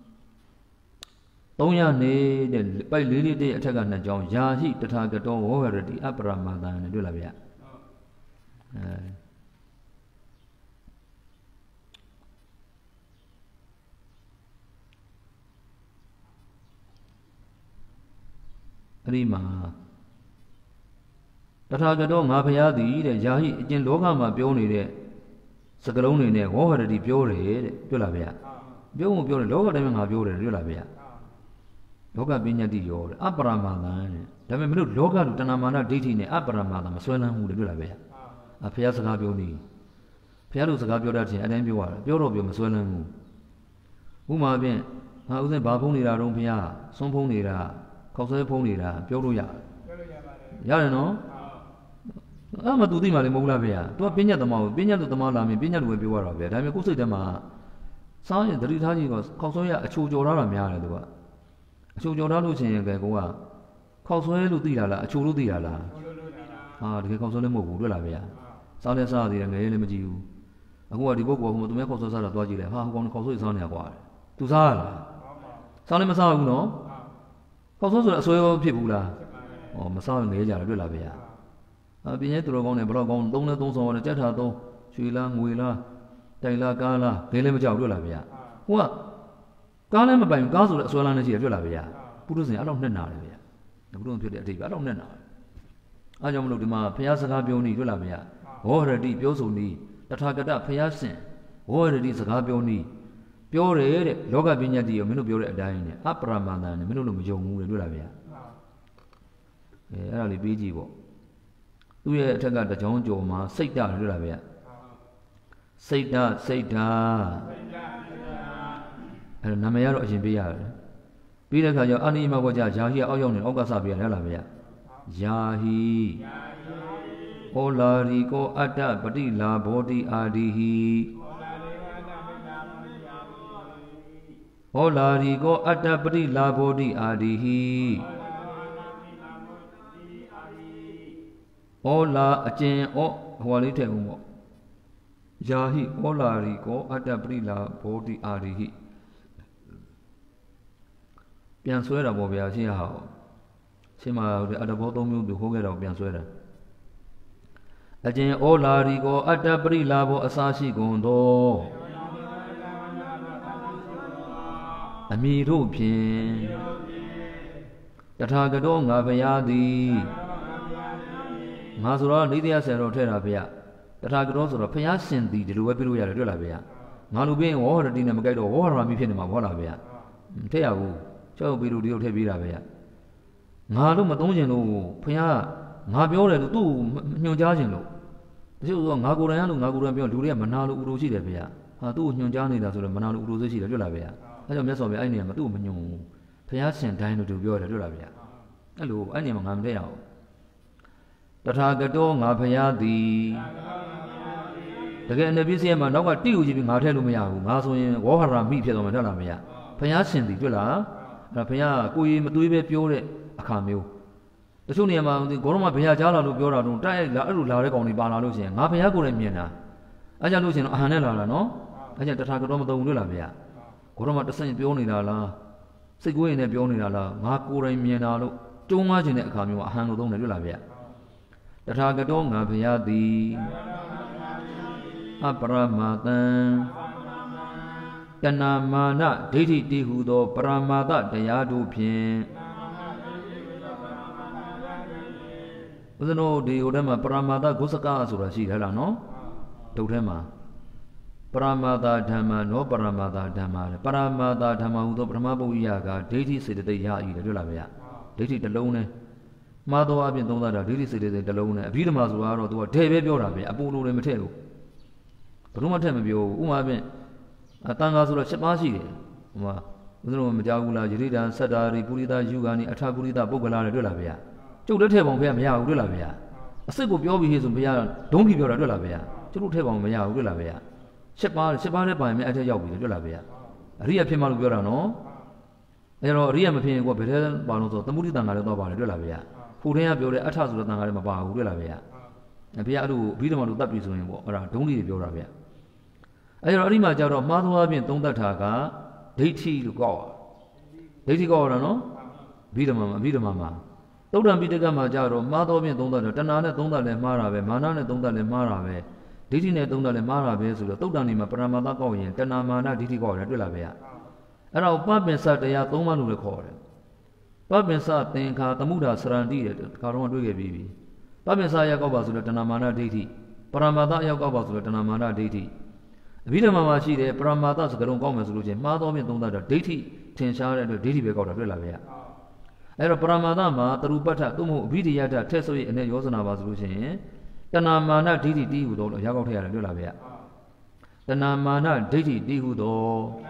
သုံးရနေတဲ့ပိုက်လေးလေးတဲ့အထက်ကနှစ်ကြောင်းယာဟိတထာဂတောဝဟရတိအပရမတံနဲ့တွေ့လားဗျအဲအဲ့ဒီမှာတထာဂတောငါဖျားသည်တဲ့ယာဟိအကျဉ်လောကမှာပြောနေတဲ့စကလုံးတွေနဲ့ဝဟရတိပြောတယ်တဲ့တွေ့လားဗျပြောဖို့ပြောတယ်လောကတိုင်းမှာငါပြောတယ်တွေ့လားဗျလောကပညာတိရောတဲ့အပရမတန်တဲ့ဒါပေမဲ့မင်းတို့လောကလူတဏမာနဒိဋ္ဌိနဲ့အပရမတန်မဆွဲလန်းဘူးလေတွေ့လားဗျအဖျားစကားပြောနေဖျားတို့စကားပြောတတ်ခြင်းအတိုင်းပြောရတယ်ပြောတော့ပြောမဆွဲလန်းဘူးဥမာဖြင့်ငါဥစဉ်ဘာဖုံးနေတာတော့ဖျားစွန်းဖုံးနေတာခေါက်ဆွဲဖုံးနေတာပြောလို့ရတယ်ပြောလို့ရပါတယ်ရတယ်နော်အဲ့မသူသိမှလည်းမဟုတ်လားဗျာ။ तू ကပညာသမားကိုပညာသူသမားလာမြင်ပညာသူပဲပြောရတာဗျာ။ဒါပေမဲ့ကိုယ်စိတ်ထဲမှာစားရင်သတိထားကြည့်တော့ခေါက်ဆွဲရအချိုကြော်ထားတာများတယ် तू ကအချိုကြော်ထားလို့ရှိရင်ကဲကိုကခေါက်ဆွဲလို့သိတာလားအချိုလို့သိတာလား။ဟာတကယ်ခေါက်ဆွဲလည်းမဟုတ်ဘူးတွေ့လားဗျာ။စားလဲစားသေးတယ်ငယ်လည်းမကြည့်ဘူး။အခုကဒီပုဂ္ဂိုလ်ကသူများခေါက်ဆွဲစားတာတွားကြည့်လိုက်ဟာဟိုကောင်ခေါက်ဆွဲစားနေတာကွာ။ तू စားရလား။စားလည်းမစားဘူးနော်။ခေါက်ဆွဲဆိုတော့အဆွဲရောဖြစ်ဘူးလား။ဩမစားရင်ငယ်ကြတယ်တွေ့လားဗျာ။အပြင်းရဲ့သူတော်ကောင်းနဲ့ဘလောက်ကောင်းသုံးလဲသုံးဆောင်ရတယ်ကြက်ထာသုံးရွှေလားငွေလားတိုင်လားကားလားဂဲလည်းမကြောက်တွေ့လားဗျာဟိုကကားလည်းမပိုင်ကားဆိုလည်းအစွဲလန်းနဲ့ရှိရတွေ့လားဗျာပုထုဇဉ်အဲ့လောက်နဲ့နာတယ်ဗျာပုထုဇဉ်ဖြစ်တဲ့အတိတ်အဲ့လောက်နဲ့နာတယ်အားကြောင့်မလို့ဒီမှာဘုရားစကားပြောနေတွေ့လားဗျာဝဟရတိပြောဆိုနေတထာဂတဘုရားရှင်ဝဟရတိစကားပြောနေပြောတယ်တဲ့လောကပညာတိရောမင်းတို့ပြောတဲ့အတိုင်းနဲ့အပရမန္တန်နဲ့မင်းတို့လည်းမယုံဘူးလေတွေ့လားဗျာအဲအဲ့ဒါလေးပြီးကြည့်ပေါ့သူ့ရဲ့အထက်ကတကြောင်းကြော်မှာစိတ်ဓာတ်တွေ့လားဗျစိတ်ဓာတ်စိတ်ဓာတ်အဲ့ဒါနာမည်ကတော့အရင်ပေးရတယ်ပြီးတဲ့အခါကျအာနိမဘောကြယာဟိအောက်ရောက်နေအောက်ကစပေးရတယ်လားဗျယာဟိဟောလာရီကိုအတ္တပတိလာဘောတိအာဒီဟိဟောလာရီကိုအတ္တပတိလာဘောတိအာဒီဟိဩလာအကျင်ဩဟိုလေးထည့်ဦးပေါ့ယာဟိဩလာရီကောအတ္တပရိလာဘောတိအာရိဟိပြန်ဆွဲတာပေါ့ဗျာရှင်းရအောင်ရှင်းမှာအတ္တဘောသုံးမျိုးသူဟိုးခဲ့တော့ပြန်ဆွဲတာအကျင်ဩလာရီကောအတ္တပရိလာဘောအစာရှိကုန်သောအမိတို့ဖြင့်တထာဂတောငါဘုရားသည်ငါဆိုတော့နေတရားဆရာတော်ထဲတာဗျာတထာဂတောဆိုတော့ဘုရားရှင်သည်ဒီလိုပဲပြလို့ရတယ်တွေ့လားဗျာငါလူပြင်းဝဟရတိနဲ့မကြိုက်တော့ဝဟရမီဖြစ်နေမှာဘောလားဗျာမထည့်ရဘူးကျောက်ပြီးလို့ဒီလိုထည့်ပေးတာဗျာငါတို့မသုံးကျင်လို့ဘုရားငါပြောတယ်လို့သူ့ညွှန်ကြားခြင်းလို့တချို့ဆိုငါကိုယ်တိုင်ရလို့ငါကိုယ်တိုင်ပြောလူတွေကမနာလို့ဥလိုရှိတယ်ဗျာဟာသူ့ကိုညွှန်ကြားနေတာဆိုတော့မနာလို့ဥလိုစိတ်ရှိတယ်တွေ့လားဗျာအဲကြောင့်မြတ်စွာဘုရားအဲ့နေရာမှာသူ့ကိုမညွှန်ဘူးဘုရားရှင်တိုင်းလို့သူပြောတယ်တွေ့လားဗျာအဲ့လိုအဲ့နေရာမှာငါမထည့်ရအောင်တထာဂတောငါဖျားသည်တကယ်အနေပြည့်စရဲ့မှာနောက်ကတိကိုကြည့်ပြီးငါထည့်လို့မရဘူးငါဆိုရင်ဝဟရမိဖြစ်တော့မှထက်လာမရဖျားရှင်သည်တွေ့လားအဲ့ဖျားကိုကြီးမသွေးပဲပြောတဲ့အခါမျိုးတချို့နေရာမှာဂေါရမဘုရားကြားလာလို့ပြောတာတော့တိုက်ရိုက်လာအဲ့လိုလာတဲ့ကောင်တွေပါလာလို့ရှိရင်ငါဘုရားကိုယ်လည်းမြင်တာအဲ့ကြောင့်လို့ရှိရင်အဟံနဲ့လာတာနော်အဲ့ကြောင့်တထာဂတောမသုံးတွေ့လားဗျာဂေါရမတဆင့်ပြောနေတာလားစိတ်ကိုယ်ရင်နဲ့ပြောနေတာလားငါကိုယ်တိုင်မြင်တာလို့တုံးကားခြင်းတဲ့အခါမျိုးအဟံလို့သုံးတယ်တွေ့လားဗျာတထာဂတောငါဘုရားသည်အပရမတံတဏမာနဒိဋ္ဌိတိဟုသောပရမာသတရားတို့ဖြင့်ဦးဇင်းတို့ဒီဟိုထဲမှာပရမာသဂုစကဆိုတာရှိတယ်လားနော်ဒုတ်ထဲမှာပရမာသဓမ္မနောပရမာသဓမ္မလေပရမာသဓမ္မဟူသောပထမပုဂ္ဂိယကဒိဋ္ဌိစေတသိက်ရဤတယ်တွေ့လားဗျာဒိဋ္ဌိတစ်လုံးနဲ့မှားသောအပြင်သုံးတာဒိဋ္ဌိစေတသိက်တစ်လုံးနဲ့အဘိဓမ္မာဆိုတာတော့သူကဒဲပဲပြောတာပဲအပူလိုလည်းမထည့်ဘူးဘယ်တော့မှထည့်မပြောဘူးဥမာဖြင့်အတန်ဃာဆိုတော့ချက်ပါရှိတယ်ဟိုမှာဦးဇင်းတို့မကြောက်ဘူးလားယရိဒံစတ္တာရိပုရိသယူဂာနိအထာပုရိသပုဂ္ဂလာတွေတွေ့လားဗျာကျုပ်လည်းထည့်ပေါင်းဖေမရဘူးတွေ့လားဗျာအစစ်ကိုပြောပြီးဟေ့ဆိုဘုရားဒုံးပြီးပြောတာတွေ့လားဗျာကျုပ်တို့ထည့်ပေါင်းမရဘူးတွေ့လားဗျာချက်ပါချက်ပါနဲ့ပိုင်မြဲအထက်ရောက်ပြီတွေ့လားဗျာအရိယဖြစ်မှလို့ပြောတာနော်အဲတော့အရိယမဖြစ်ရင်ကိုဘယ်ထဲပါလို့ဆိုသမုဒိတန်ဃာလည်းတော့ပါတယ်တွေ့လားဗျာဖူထင်းကပြောတဲ့အထဆိုတဲ့တန်ဃာလည်းမပါဘူးတွေ့လားဗျာဘုရားအဲ့လိုအဘိဓမ္မာတို့တတ်ပြီဆိုရင်ပေါ့အဲ့ဒါဒုံးလေးပြောတာဗျာအဲတော့အဲ့ဒီမှာကြတော့မှားသောအပြင်သုံးတတ်တာကဒိဋ္ဌိလို့ကောက်ဒိဋ္ဌိကောက်ရတာနော်အဘိဓမ္မာမှာအဘိဓမ္မာမှာသုဒ္ဓံပိဋကမှာကြတော့မှားသောအပြင်သုံးတတ်တယ်တဏှာနဲ့သုံးတတ်လည်းမှားတာပဲမာနနဲ့သုံးတတ်လည်းမှားတာပဲဒိဋ္ဌိနဲ့သုံးတတ်လည်းမှားတာပဲဆိုတော့သုဒ္ဓံနေမှာပရမတ္တကောက်ရင်တဏှာမာနဒိဋ္ဌိကောက်ရတယ်တွေ့လားဗျာအဲ့တော့ပပင်စတရားသုံးပါးလို့လည်းခေါ်တယ်ပပင်စသင်္ခါသမုဒ္ဒါစရန္တိတဲ့ခါတော့တွေ့ခဲ့ပြီးပြီပပင်စရောက်ကောက်ပါဆိုတော့တဏှာမာနဒိဋ္ဌိပရမတ္တရောက်ကောက်ပါဆိုတော့တဏှာမာနဒိဋ္ဌိအဘိဓမ္မာမှာရှိတယ်ပရမတ္တစကားလုံးကောက်မယ်ဆိုလို့ချင်းမှားသောဖြင့်သုံးတတ်တာဒိဋ္ဌိထင်ရှားတဲ့အတွက်ဒိဋ္ဌိပဲကောက်တာတွေ့လားဗျာအဲ့တော့ပရမတ္တမှာတရူပဋ္ဌသို့မဟုတ်အဘိဓိယတထက်ဆိုရင်အနေရောစနာပါဆိုလို့ချင်းတဏှာမာနဒိဋ္ဌိတီးဟူသောရောက်ကောက်ထည့်ရတယ်တွေ့လားဗျာတဏှာမာနဒိဋ္ဌိတီးဟူသော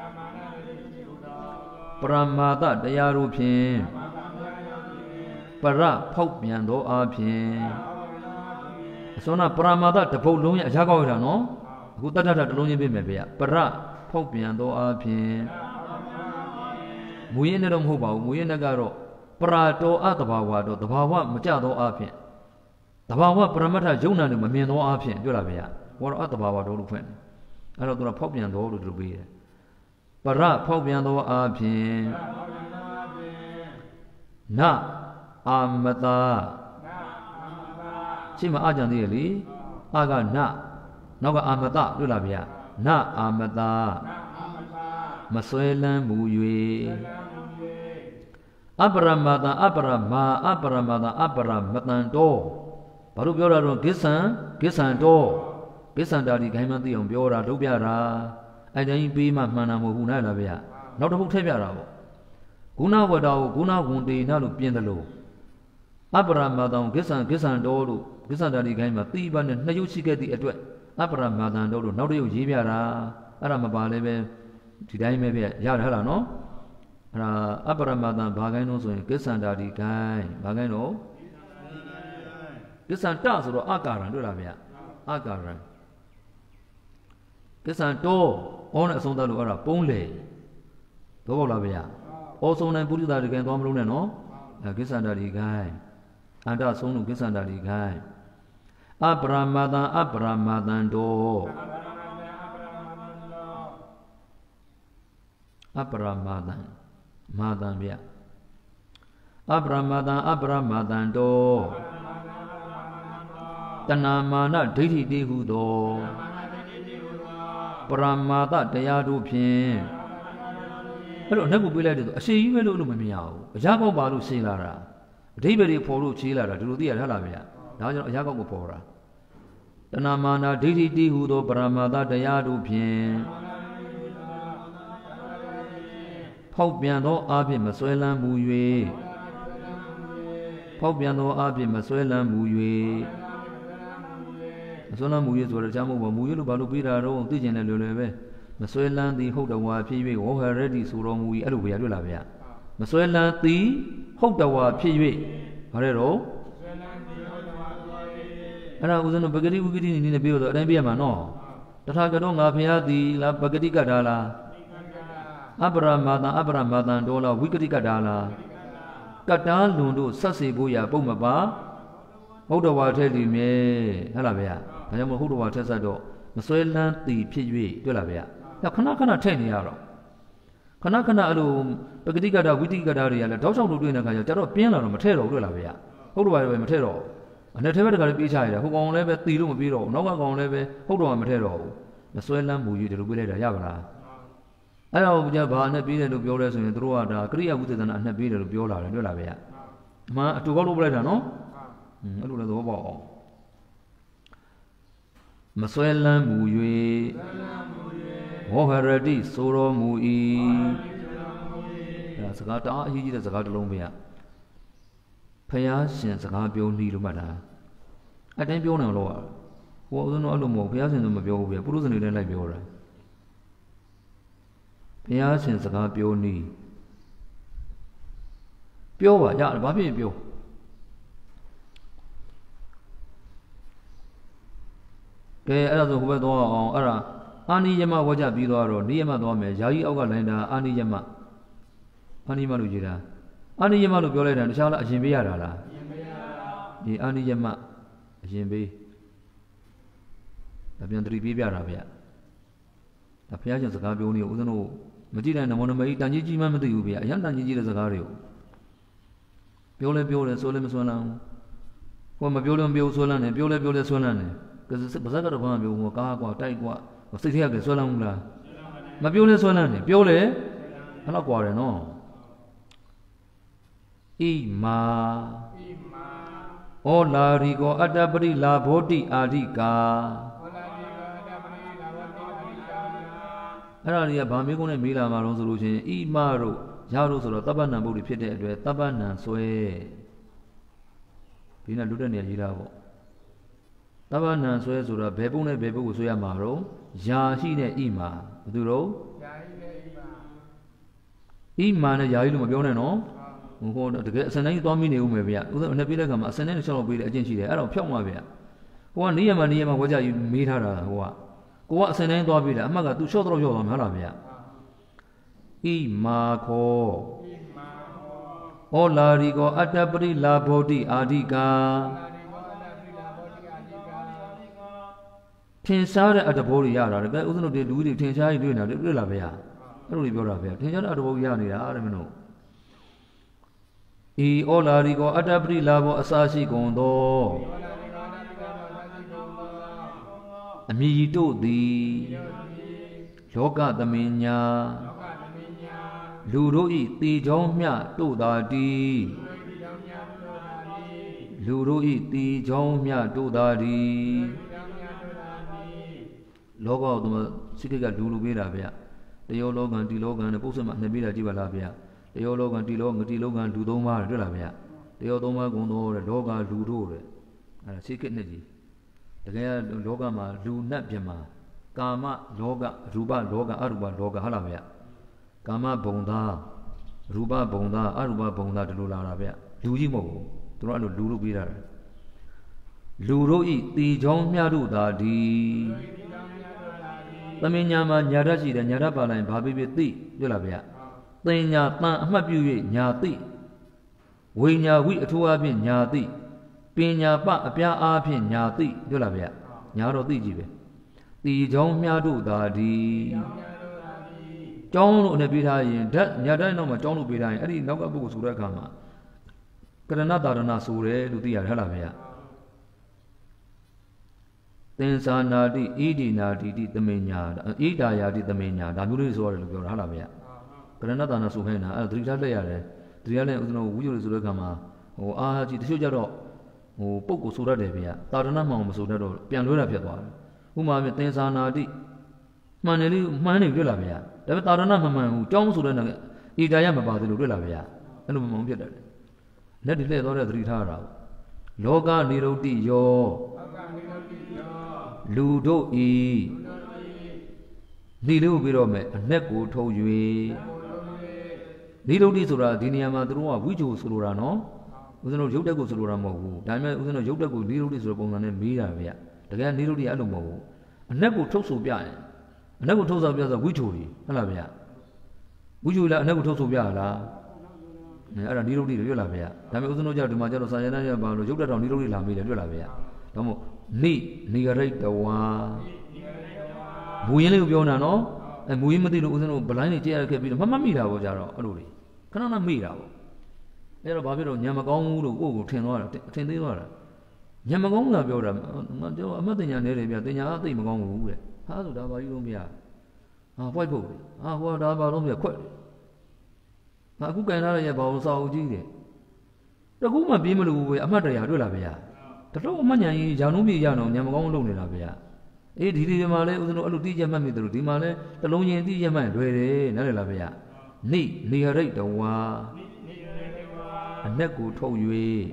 ပရမတ္တတရားတို့ဖြင့်ပရဖောက်ပြန်သောအားဖြင့်အစောနာပရမတ္တတပုတ်လုံးရဲ့အရာကောက်ရတာနော်အခုတတ္ထတလုံးချင်းပြမယ်ဗျာပရဖောက်ပြန်သောအားဖြင့်မူရင်းနဲ့တော့မဟုတ်ပါဘူးမူရင်းနဲ့ကတော့ပရာတောအတဘာဝတော့တဘာဝမကြသောအားဖြင့်တဘာဝပရမတ္ထယုံနာနဲ့မမြင်သောအားဖြင့်တွေ့လားဗျာဘောတော့အတဘာဝတော့လို့ဖွင့်တယ်အဲ့တော့သူကဖောက်ပြန်သောလို့သူပေးတယ်ပရဖောက်ပြန်သောအားဖြင့်နအာမတာရှိမအကြံသေးရလေအာကနနောက်ကအာမတတွေ့လားဗျာနအာမတမဆွဲလန်းမူ၍အပရမတံအပရမအပရမတံအပရမတံတောဘာလို့ပြောတာတော့ဂစ္ဆံဂစ္ဆံတောဂစ္ဆံတာဒီခိုင်းမှသိအောင်ပြောတာထုတ်ပြတာအဲ့တိုင်းပေးမှမှန်တာမဟုတ်ဘူးနားလားဗျာနောက်တစ်ခုထည့်ပြတာပေါ့ဂုဏဝတ္တကိုဂုဏဂုံတေနလို့ပြင်တယ်လို့အပရမတံဂစ္ဆံဂစ္ဆံတောလို့ဂစ္ဆံတာဒီခိုင်းမှသိပါနဲ့နှစ်ရုပ်ရှိခဲ့သည့်အတွက်အပရမတံတောလို့နောက်တစ်ရုပ်ရေးပြတာအဲ့ဒါမပါလည်းပဲဒီတိုင်းပဲပြရတယ်ဟုတ်လားနော်အဲ့ဒါအပရမတံဘာခိုင်းလို့ဆိုရင်ကိစ္ဆန္တာဒီခိုင်းဘာခိုင်းတော့ကိစ္ဆန္တဆိုတော့အကာရံတွေ့လားဗျအကာရံကိစ္ဆန္တောဩနဲ့အဆုံးသတ်လို့အဲ့ဒါပုံးလေတော့ပေါ့လားဗျဩဆုံးတိုင်းပုရိသဒီခိုင်းသွားမလို့နဲ့နော်အဲကိစ္ဆန္တာဒီခိုင်းအန္တဆုံးလို့ကိစ္ဆန္တာဒီခိုင်းအပရမတံအပရမတံတောအပရမတံမာတံဗျအပရမတံအပရမတံတောတဏမာနဒိဋ္ဌိတိဟုသောပရမတ္တတရားတို့ဖြင့်အဲ့တော့အနက်ကိုပြေးလိုက်တယ်ဆိုအရှိကြီးပဲလို့လို့မမြင်ရဘူးအရာကောက်ပါလို့ရှင်းလာတာအဓိပ္ပာယ်တွေပေါ်လို့ချေးလာတာဒီလိုသိရထားလားဗျာဒါကြောင့်အရာကောက်ကိုပေါ်တာတဏမာနဒိဋ္ဌိတိဟုသောပရမတ္တတရားတို့ဖြင့်ဖောက်ပြန်သောအဖြစ်မဆွဲလန်းမူ၍ဖောက်ပြန်သောအဖြစ်မဆွဲလန်းမူ၍မဆွဲလန်းမူ၍ဆိုတော့ကြားမဟုတ်ပါမူ၍လို့ဘာလို့ပြီးတာတော့သိကျင်တယ်လွယ်လွယ်ပဲမဆွဲလန်းသည်ဟုတ်တဝါဖြစ်၍ဝဟရတိဆိုတော်မူ၏အဲ့လိုပဲရတွေ့လားဗျာမဆွဲလန်းသည်ဟုတ်တဝါဖြစ်၍ဘာလဲတော့အဲ့ဒါဦးဇင်းတို့ပဂတိဝိကတိနေနေပြောတော့အတိုင်းပြရမှာနော်တထာဂတောငါဖျားသည်လားပဂတိကတာလားအပရမတံအပရမတံတောလားဝိကတိကတာလားကတားလွန်တို့ဆက်စေဖို့ရပုံမပါဟုတ်တော်ဝါထဲ့လိမြဲဟဲ့လားဗျာဒါကြောင့်မို့ဟုတ်တော်ဝါထက်ဆက်တော့မဆွဲလန်းသည်ဖြစ်၍တွေ့လားဗျာခဏခဏထည့်နေရတော့ခဏခဏအဲ့လိုပဂတိကတာဝိတိကတာတွေကလည်းတောက်ချောက်တို့တွေ့နေတဲ့ခါကျတော့ပြင်းလာတော့မထည့်တော့တွေ့လားဗျာဟုတ်တော်ဝါပဲမထည့်တော့အနေထဲဘက်တခါလေးပြေးချရတယ်ဟိုကောင်လည်းပဲတီလို့မပြေးတော့ဘူးနောက်ကကောင်လည်းပဲဟုတ်တော်ဝါမထည့်တော့ဘူးမဆွဲလန်းမူ၍ဒီလိုပြေးလိုက်တာရပါလားအဲ့တော့ကြာဘာနဲ့ပြီးတယ်လို့ပြောလဲဆိုရင်တို့ကဒါကရိယာဝိသေသနာအနှစ်ပြီးတယ်လို့ပြောလာတယ်တွေ့လားဗျာအမှန်အတူကောက်လို့ပြလိုက်တာနော်အဲ့လိုလည်းသဘောပေါက်အောင်မဆွဲလန်းမူ၍ဝေါဟရတိဆိုတော်မူ၏ဒါစကားတအားအရေးကြီးတဲ့စကားတစ်လုံးပဲဖယားရှင်စကားပြောနေလို့မှတ်တာအတိုင်းပြောနေလို့ဟိုဦးဇင်းတို့အဲ့လိုမဟုတ်ဖယားရှင်ဆိုမပြောဘူးဗျပုရုဇဉ်တွေလည်းလိုက်ပြောတာဘုရားရှင်စကားပြောနေပြောပါရတယ်ဘာဖြစ်ပြောကဲအဲ့ဒါဆိုဟိုဘက်သွားအောင်အဲ့ဒါအာနိယမဝကြပြီးသွားတော့နိယမသွားမယ်ယာယီအောက်ကလိုင်းတာအာနိယမအာနိယမလို့ကြည်တာအာနိယမလို့ပြောလိုက်တာတခြားလားအရင်ပေးရတာလားအရင်ပေးရတာဒီအာနိယမအရင်ပေးဒါပြန်တတိပေးပြတာဗျဒါဘုရားရှင်စကားပြောနေဦးဇင်းတို့မကြည့်တဲ့နမောနမေတန်ကြီးကြီးမှမသိဘူးဗျာအရင်တန်ကြီးကြီးတဲ့စကားတွေကိုပြောလဲပြောတယ်ဆိုလဲမစွမ်းလန်းဟိုမပြောလို့မပြောဆွမ်းလန်းတယ်ပြောလဲပြောလဲဆွမ်းလန်းတယ်ကစပါဇက်ကတော့ဘာမှပြောဘူးကားကွာတိုက်ကွာစိတ်ထဲကဆွမ်းလန်းဘူးလားမပြောလဲဆွမ်းလန်းတယ်ပြောလဲအဲ့တော့ကွာတယ်နော်ဣမာဣမာဩလာရီကောအတ္တပရိလာဘောတိအာဓိကာအဲ့ဒါတွေကဗာမေကုန်းနဲ့မေးလာမှာတော့ဆိုလို့ချင်းဣမတို့ရတို့ဆိုတော့တပ္ပနံဘုဒ္ဓဖြစ်တဲ့အတွက်တပ္ပနံဆွဲဒီနဲ့လွတ်တဲ့နေရာရေးတာပေါ့တပ္ပနံဆွဲဆိုတော့ဘယ်ပုံနဲ့ဘယ်ပုံကိုဆွဲရမှာတော့ယာရှိတဲ့ဣမာဘယ်သူတော့ယာရှိတဲ့ဣမာဣမာနဲ့ယာရှိလို့မပြောနဲ့နော်ဟိုတကယ်အစတိုင်းသွားမိနေဦးမယ်ဗျဥစ္စာနှစ်ပေးတဲ့ခါမှာအစတိုင်းနဲ့၆လောက်ပေးတဲ့အကျင့်ရှိတယ်အဲ့တော့ဖြောက်မှာဗျဟိုကနေရမှာနေရမှာဝကြယူမေးထားတာဟိုကကိုကအစင်တိုင်းသွားပြီလားအမှတ်ကသူလျှော့တော့လျှော့သွားမှာဟုတ်လားဗျာဣမာခောဣမာခောဩလာရီကောအတ္တပရိလာဘောတိအာဓိကာထင်ရှားတဲ့အတ္တဘောတွေရတာတကယ်ဥစ္စနုတွေလူတွေထင်ရှားကြီးတွေ့နေတာတွေ့လားဗျာအဲ့လိုတွေပြောတာဗျာထင်ရှားတဲ့အတ္တဘောရနေတာအဲ့ဒါမင်းတို့ဤဩလာရီကောအတ္တပရိလာဘောအစာရှိကုန်သောအမည်တို့သည်လောကသမင်ညာလူတို့ဤတေချောင်းမြတို့သာတီလူတို့ဤတေချောင်းမြတို့သာတီလောကသူစိတ်ကလူလူပေးတာဗျတယောလောကံဒီလောကံနဲ့ပု္ပ္ပမနှစ်ပေးတာကြည့်ပါလားဗျတယောလောကံဒီလောကံဒီလောကံလူသုံးပါးတွေ့လားဗျတယောသုံးပါးကုန်တော့တဲ့လောကလူတို့တဲ့အဲဒါစိတ်ကနှစ်ကြီးတကယ်လောကမှာလူနတ်ပြမှာကာမလောကရူပလောကအရူပလောကဟုတ်လားဗျကာမဘုံသားရူပဘုံသားအရူပဘုံသားဒီလိုလာတာဗျလူကြီးမဟုတ်ဘူးသူတို့အဲ့လိုလူလို့ပြီးတာလူတို့ဤတီချောင်းမြတို့သာဒီသမင်ညာမှာညာတတ်ရှိတယ်ညာတတ်ပါလိုက်ဘာဖြစ်ဖြစ်သိတွေ့လားဗျသင်ညာတန်အမှတ်ပြု၍ညာသိဝိညာဝိအထူးအဖြင့်ညာသိပညာပအပြားအားဖြင့်ညာသိတွေ့လားဗျညာတော့သိကြည့်ပဲတီချောင်းမြတို့သာဒီကျောင်းလို့အနေပေးထားရင်ဓာတ်ညာတိုင်းနောက်မှာကျောင်းလို့ပေးထားရင်အဲ့ဒီနောက်ကပုဂ္ဂိုလ်ဆိုတဲ့အခါမှာကရဏတာရဏဆိုတယ်လို့သိရတယ်ဟုတ်လားဗျသင်္သာနာတိဣဒိနာတိတိသမင်ညာဣဒါယာတိသမင်ညာဒါမျိုးလေးဆိုရတယ်လို့ပြောတာဟုတ်လားဗျကရဏတာရဏဆိုခိုင်းတာအဲ့ဒါသတိထားလက်ရတယ်သတိထားလက်ဥစ္စနောဝိဇ္ဇုဆိုတဲ့အခါမှာဟိုအာကြီးတချို့ကြတော့ဟိုပုဂ္ဂိုလ်ဆိုတတ်တယ်ဗျတာရဏမှောင်မဆိုတတ်တော့ပြန်လွဲတာဖြစ်သွားတယ်ဥမာပြသင်္သာနာတိမှန်တယ်လေးမှန်နေတွေ့လားဗျာဒါပေမဲ့တာရဏမမှန်ဘူးကြောင်းဆိုတဲ့နဲ့ဣဒါယမပါသေးလို့တွေ့လားဗျာအဲ့လိုမမှန်ဖြစ်တယ်လက်ဒီလှည့်သွားတဲ့သတိထားတာလောကနေရုတ္တိယောလူတို့ဤဒီလိုပြီးတော့မယ်အ내ကိုထုတ်၍နိရုတ္တိဆိုတာဒီနေရာမှာသူတို့ကဝိဇ္ဇုဆိုလိုတာနော်ဦးဇင်းတို့ရုပ်တက်ကိုဆိုလိုတာမဟုတ်ဘူးဒါပေမဲ့ဦးဇင်းတို့ရုပ်တက်ကိုနိရုတ္တိဆိုတဲ့ပုံစံနဲ့မေးတာဗျတကယ်နိရုတ္တိအဲ့လိုမဟုတ်ဘူးအ내ကိုထုတ်ဆိုပြရင်အ내ကိုထုတ်ဆိုပြဆိုဝိဇ္ဇုကြီးဟုတ်လားဗျဝိဇ္ဇုလားအ내ကိုထုတ်ဆိုပြလားအဲ့ဒါနိရုတ္တိတွေ့လားဗျဒါပေမဲ့ဦးဇင်းတို့ကြောင့်ဒီမှာကျတော့စာရဏရပါလို့ရုပ်တက်တော်နိရုတ္တိလာမေးတယ်တွေ့လားဗျဒါမို့နိနိဂရိတဝါမူရင်းလေးကိုပြောနေတာနော်အဲမူရင်းမသိလို့ဦးဇင်းတို့ဗလိုင်းနေကြည့်ရခဲ့ပြီးတော့မမမိတာပေါ့ကြတော့အဲ့လိုတွေခဏခဏမိတာပေါ့အဲ့တော့ဘာဖြစ်လို့ညံမကောင်းဘူးလို့ကိုယ့်ကိုထင်သွားတာထင်သေးသွားတာညံမကောင်းတာပြောတာကျွန်တော်အမှတ်တင်ညာနေတယ်ဗျတင်ညာအသိမကောင်းဘူးတဲ့ဟာဆိုတာဘာကြီးလို့မရ啊，外婆，啊，我打把东西快，啊，我跟他也包烧鸡的，这我们并没有为阿妈这样对了别呀，这说我们年一家农民家农，年么讲弄的了别呀，哎，弟弟嘛嘞，我说阿鲁弟姐妹咪得鲁弟嘛嘞，这龙眼弟姐妹对的，那了别呀，你你还得的哇，那个头月，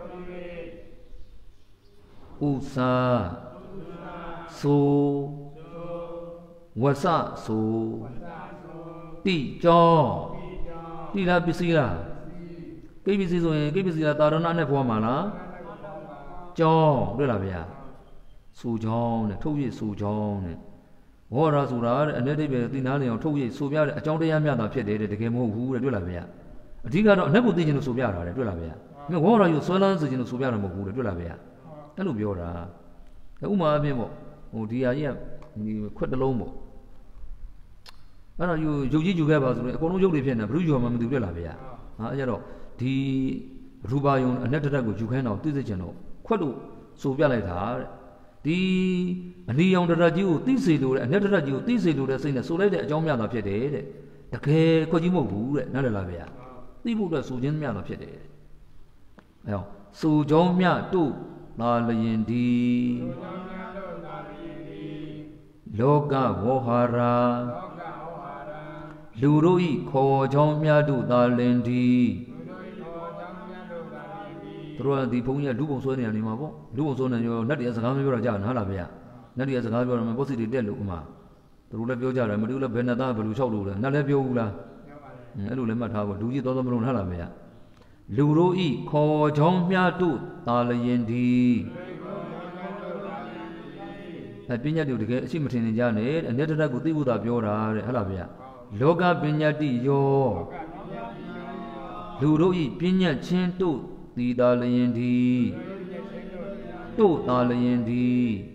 乌沙，苏。ဝဆဆိုတိကြောတိလားပစ္စည်းလားကိပစ္စည်းဆိုရင်ကိပစ္စည်းလားတာရဏနဲ့ဖွာမှာလားကြောတွေ့လားဗျာစူကြောင်းနဲ့ထုတ်ရည်စူကြောင်းနဲ့ဝေါ်ရာဆိုတာတဲ့အ내တိပဲသိနာလေအောင်ထုတ်ရည်ဆိုပြတဲ့အကြောင်းတရားများတာဖြစ်တယ်တဲ့တကယ်မဟုတ်ဘူးတဲ့တွေ့လားဗျာအဓိကတော့အ내ကိုသိချင်လို့ဆိုပြတာတဲ့တွေ့လားဗျာမင်းဝေါ်ရာယူဆွဲလန်းစေချင်လို့ဆိုပြတာမဟုတ်ဘူးတဲ့တွေ့လားဗျာအဲ့လိုပြောတာဥမာအပြင်ပေါ့ဟိုဒီဟာကြီးကဒီခွက်တစ်လုံးပေါ့အဲ့တော့ယူရုပ်ကြီးယူခဲ့ပါဆိုရင်အကုန်လုံးရုပ်တွေဖြစ်နေဘုရုယူမှမသိဘူးလားဗျာဟာအဲ့ကြတော့ဒီရူပါယုံအ내တရက်ကိုယူခိုင်းတော့သိစေချင်တော့ခွက်လို့ဆိုပြလိုက်တာတဲ့ဒီအနီရောင်တရက်ကြီးကိုသိစေလို့တဲ့အ내တရက်ကြီးကိုသိစေလို့တဲ့စိတ်နဲ့ဆိုလိုက်တဲ့အကြောင်းများတာဖြစ်တယ်တဲ့တကယ်ခွက်ကြီးမဟုတ်ဘူးတဲ့နားလည်လားဗျာသိဖို့အတွက်ဆိုခြင်းများတာဖြစ်တယ်တဲ့အဲ့တော့ဆိုကြောင်းမြတို့သာလျင်ဒီလောကဝေါဟာရာလူတို့ဤခေါ်ကြောင်းများတို့သာလင်ဒီသူတို့ကဒီဘုန်းကြီးကလူပုံဆွဲနေရနေမှာပေါ့လူပုံဆွဲနေရောနတ်တရားစကားမပြောတာကြာနားလားဗျာနတ်တရားစကားပြောတော့မပုတ်စီတွေတက်လို့ဥမာသူတို့လည်းပြောကြတယ်မတူလည်းဘယ်နဲ့သားဘယ်လိုလျှောက်လို့လဲနတ်လည်းပြောဘူးလားအဲ့လိုလည်းမှတ်ထားဖို့လူကြီးတော်တော်မလုံးထားလားဗျာလူတို့ဤခေါ်ကြောင်းများတို့သာလျင်ဒီအဲပညာတို့တကယ်အရှိမထင်နေကြနဲ့အ내တရက်ကိုသိဖို့သာပြောတာတဲ့ဟုတ်လားဗျာလောကပညာတိယောလူတို့ဤပညာချင်းတို့သီသာလျင်ဒီတို့သာလျင်ဒီ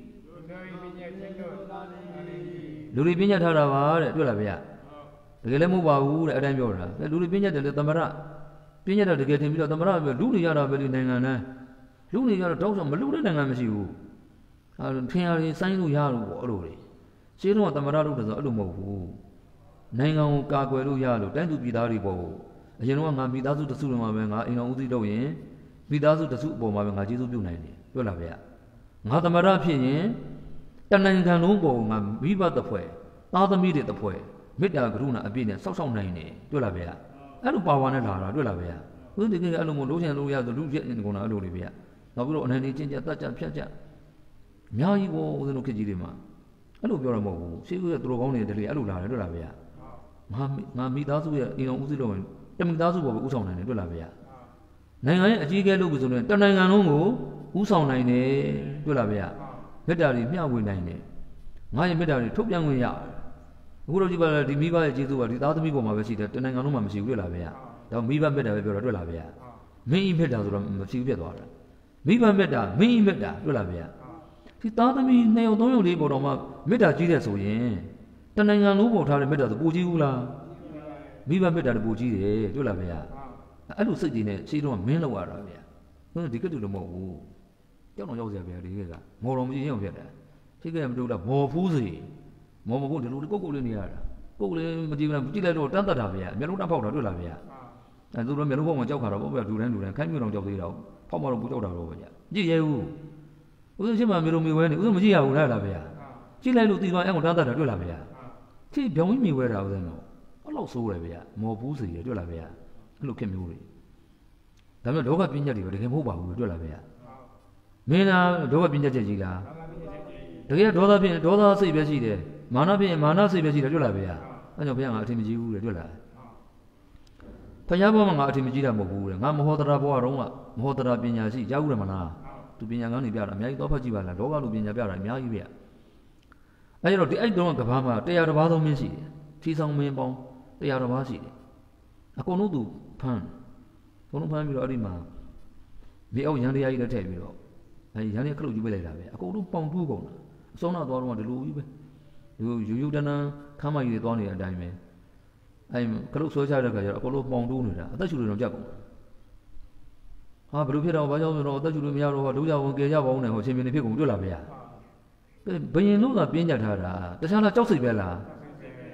လူတွေပညာထားတာပါတဲ့တွေ့လားဗျာတကယ်လည်းမဟုတ်ပါဘူးတဲ့အတိုင်းပြောတာလူတွေပညာတယ်လေသမရပညာတော့တကယ်ထင်ပြီးတော့သမရပြောလူတွေရတာပဲလေနိုင်ငံတိုင်းလူတွေရတော့တောက်ဆောင်မလူတဲ့နိုင်ငံမရှိဘူးအဲထင်ရတယ်စိုင်းလို့ရလို့ပေါ့အဲ့လိုတွေရှင်းတော့သမရလို့ဆိုအဲ့လိုမဟုတ်ဘူးနိုင်ငံကိုကာကွယ်လို့ရလို့တိုင်းသူပြည်သားတွေပေါ့အရင်တော့ငါမိသားစုတစုလုံးမှာပဲငါအိမ်တော်ဦးစီးလုပ်ရင်မိသားစုတစုအပေါ်မှာပဲငါကျေးဇူးပြုနိုင်တယ်တွေ့လားဗျာငါသမရဖြစ်ရင်တနိုင်ငံလုံးပေါ်ငါမိဘတစ်ဖွဲ့သားသမီးတွေတစ်ဖွဲ့မေတ္တာကရုဏာအပြည့်နဲ့စောက်ရှောက်နိုင်တယ်တွေ့လားဗျာအဲ့လိုပါဝါနဲ့လာတာတွေ့လားဗျာဦးဒီကအဲ့လိုမလို့ချင်လို့ရဆိုလူဖြစ်နေကုန်တာအဲ့လိုတွေဗျာနောက်ပြီးတော့အနေနဲ့ချင်းကြတတ်ကြဖြတ်ကြအများကြီးပေါ့ဦးဇင်းတို့ခေတ်ကြီးတွေမှာအဲ့လိုပြောရမှာမဟုတ်ဘူးရှေးကသူတို့ကောင်းနေတဲ့တလေအဲ့လိုလာတယ်တွေ့လားဗျာငါငါမိသားစုရဲ့အိမ်တော်ဦးစီးလုပ်ရင်တမိသားစုပေါ်ကိုဥဆောင်နိုင်တယ်တွေ့လားဗျာနိုင်ငံရဲ့အကြီးအကဲလုပ်ပြီဆိုရင်တနိုင်ငံလုံးကိုဥဆောင်နိုင်တယ်တွေ့လားဗျာမေတ္တာတွေမျှဝေနိုင်တယ်ငါရဲ့မေတ္တာတွေထုတ်ပြန်ခွင့်ရအခုတော့ဒီပါဒီမိဘရဲ့ကျေးဇူးကဒီသားသမီးပေါ်မှာပဲရှိတယ်တနိုင်ငံလုံးမှာမရှိဘူးတွေ့လားဗျာဒါမိဘမေတ္တာပဲပြောတာတွေ့လားဗျာမင်းဤမေတ္တာဆိုတော့မရှိဘူးဖြစ်သွားတာမိဘမေတ္တာမင်းဤမေတ္တာတွေ့လားဗျာဒီသားသမီးနှစ်ယောက်သုံးယောက်လေးပေါ်တော့မှမေတ္တာကြီးတယ်ဆိုရင်တနိုင်ငံလုံးပေါ်ထားတဲ့မေတ္တာဆိုပူကြီးဘူးလားမိဘမေတ္တာတပူကြီးတယ်တွေ့လားဗျာအဲ့လိုစိတ်ကြီးနဲ့ရှင်းတော့မင်းလောက်ရတာဗျာဟုတ်ဒီကတူလို့မဟုတ်ဘူးကြောက်တော့ရောက်စရာဗျာဒီကကမော်တော်မကြီးရင်ဖြစ်တယ်ရှိခဲ့မတူလားမော်ဖူးစီမော်မဟုတ်ဒီလိုကုတ်ကုတ်လေးနေရတာကုတ်လေးမကြည့်ဘူးလားကြည့်လိုက်တော့တန်းတတ်တာဗျာမျက်လုံးတန်းဖောက်တာတွေ့လားဗျာအဲသူတို့မျက်လုံးဖောက်မှကြောက်ခါတော့ဗျာလူတိုင်းလူတိုင်းခိုင်းမျိုးတော့ကြောက်သေးတော့ဖောက်မှတော့ပူကြောက်တာတော့ဗျာကြည့်ရဲဘူးဦးစင်းမမျိုးမျိုးဝဲနေဦးစင်းမကြည့်ရဘူးလားလားဗျာကြည့်လိုက်လို့တီသွားအဲ့ကောင်တန်းတတ်တာတွေ့လားဗျာကြည့်ပြောင်းကြီးမြည်ဝဲတာဦးစင်းတော့အဲ့လောက်ဆိုးတယ်ဗျာမော်ဖူးစီရတွေ့လားဗျာအဲ့လိုခက်မျိုးတွေဒါပေမဲ့လောကပညာတွေပဲတကယ်မဟုတ်ပါဘူးတွေ့လားဗျာမင်းလားလောကပညာချက်ကြီးလားတကယ်ဒေါသဖြစ်ဒေါသစိတ်ပဲရှိတယ်မာနဖြစ်မာနစိတ်ပဲရှိတယ်တွေ့လားဗျာအဲ့ကြောင့်ဘုရားငါအထင်မကြီးဘူးတဲ့တွေ့လားဘုရားဘောမှာငါအထင်မကြီးတာမဟုတ်ဘူးတဲ့ငါမဟောတရာဘောကတော့မဟောတရာပညာရှိကြားဘူးတယ်မလားသူပညာကောင်းနေပြတာအများကြီးတော့ဖတ်ကြည့်ပါလားလောကလူပညာပြတာအများကြီးဗျာအဲ့တော့ဒီအဲ့တုန်းကကဘာမှာတရားတစ်ပါးသုံးမင်းရှိတယ်ထီဆောင်မင်းပေါင်းတရားတစ်ပါးရှိတယ်အကုန်လုံးသူဖမ်းဘုံလုံးဖမ်းပြီးတော့အဲ့ဒီမှာမြေအောက်ရန်တရားကြီးလည်းထည့်ပြီးတော့အဲ့ရန်လေးခလုတ်ကြီးပေးလိုက်တာပဲအကုန်လုံးပေါင်တူးကုန်တာအစုံတော့သွားတော့ဒီလိုကြီးပဲဒီယူယူတန်းတန်းခမ်းမကြီးတွေသွားနေတဲ့အတိုင်းပဲအဲ့ခလုတ်ဆွဲချတဲ့ခါကျတော့အကုန်လုံးပေါင်တူးနေတာအသက်ရှူတွေတော့ကြက်ကုန်ဟာဘယ်လိုဖြစ်တော့ဘာကြောင့်ဆိုတော့အသက်ရှူတွေမရတော့ဒုကြဝန်ကြေကြပါဦးနဲ့ဟိုချင်းပြင်းနေဖြစ်ကုန်တွေ့လာဗျာဘယင်လို့ကပြင်းကြထားတာတခြားလားကြောက်စိတ်ပဲလား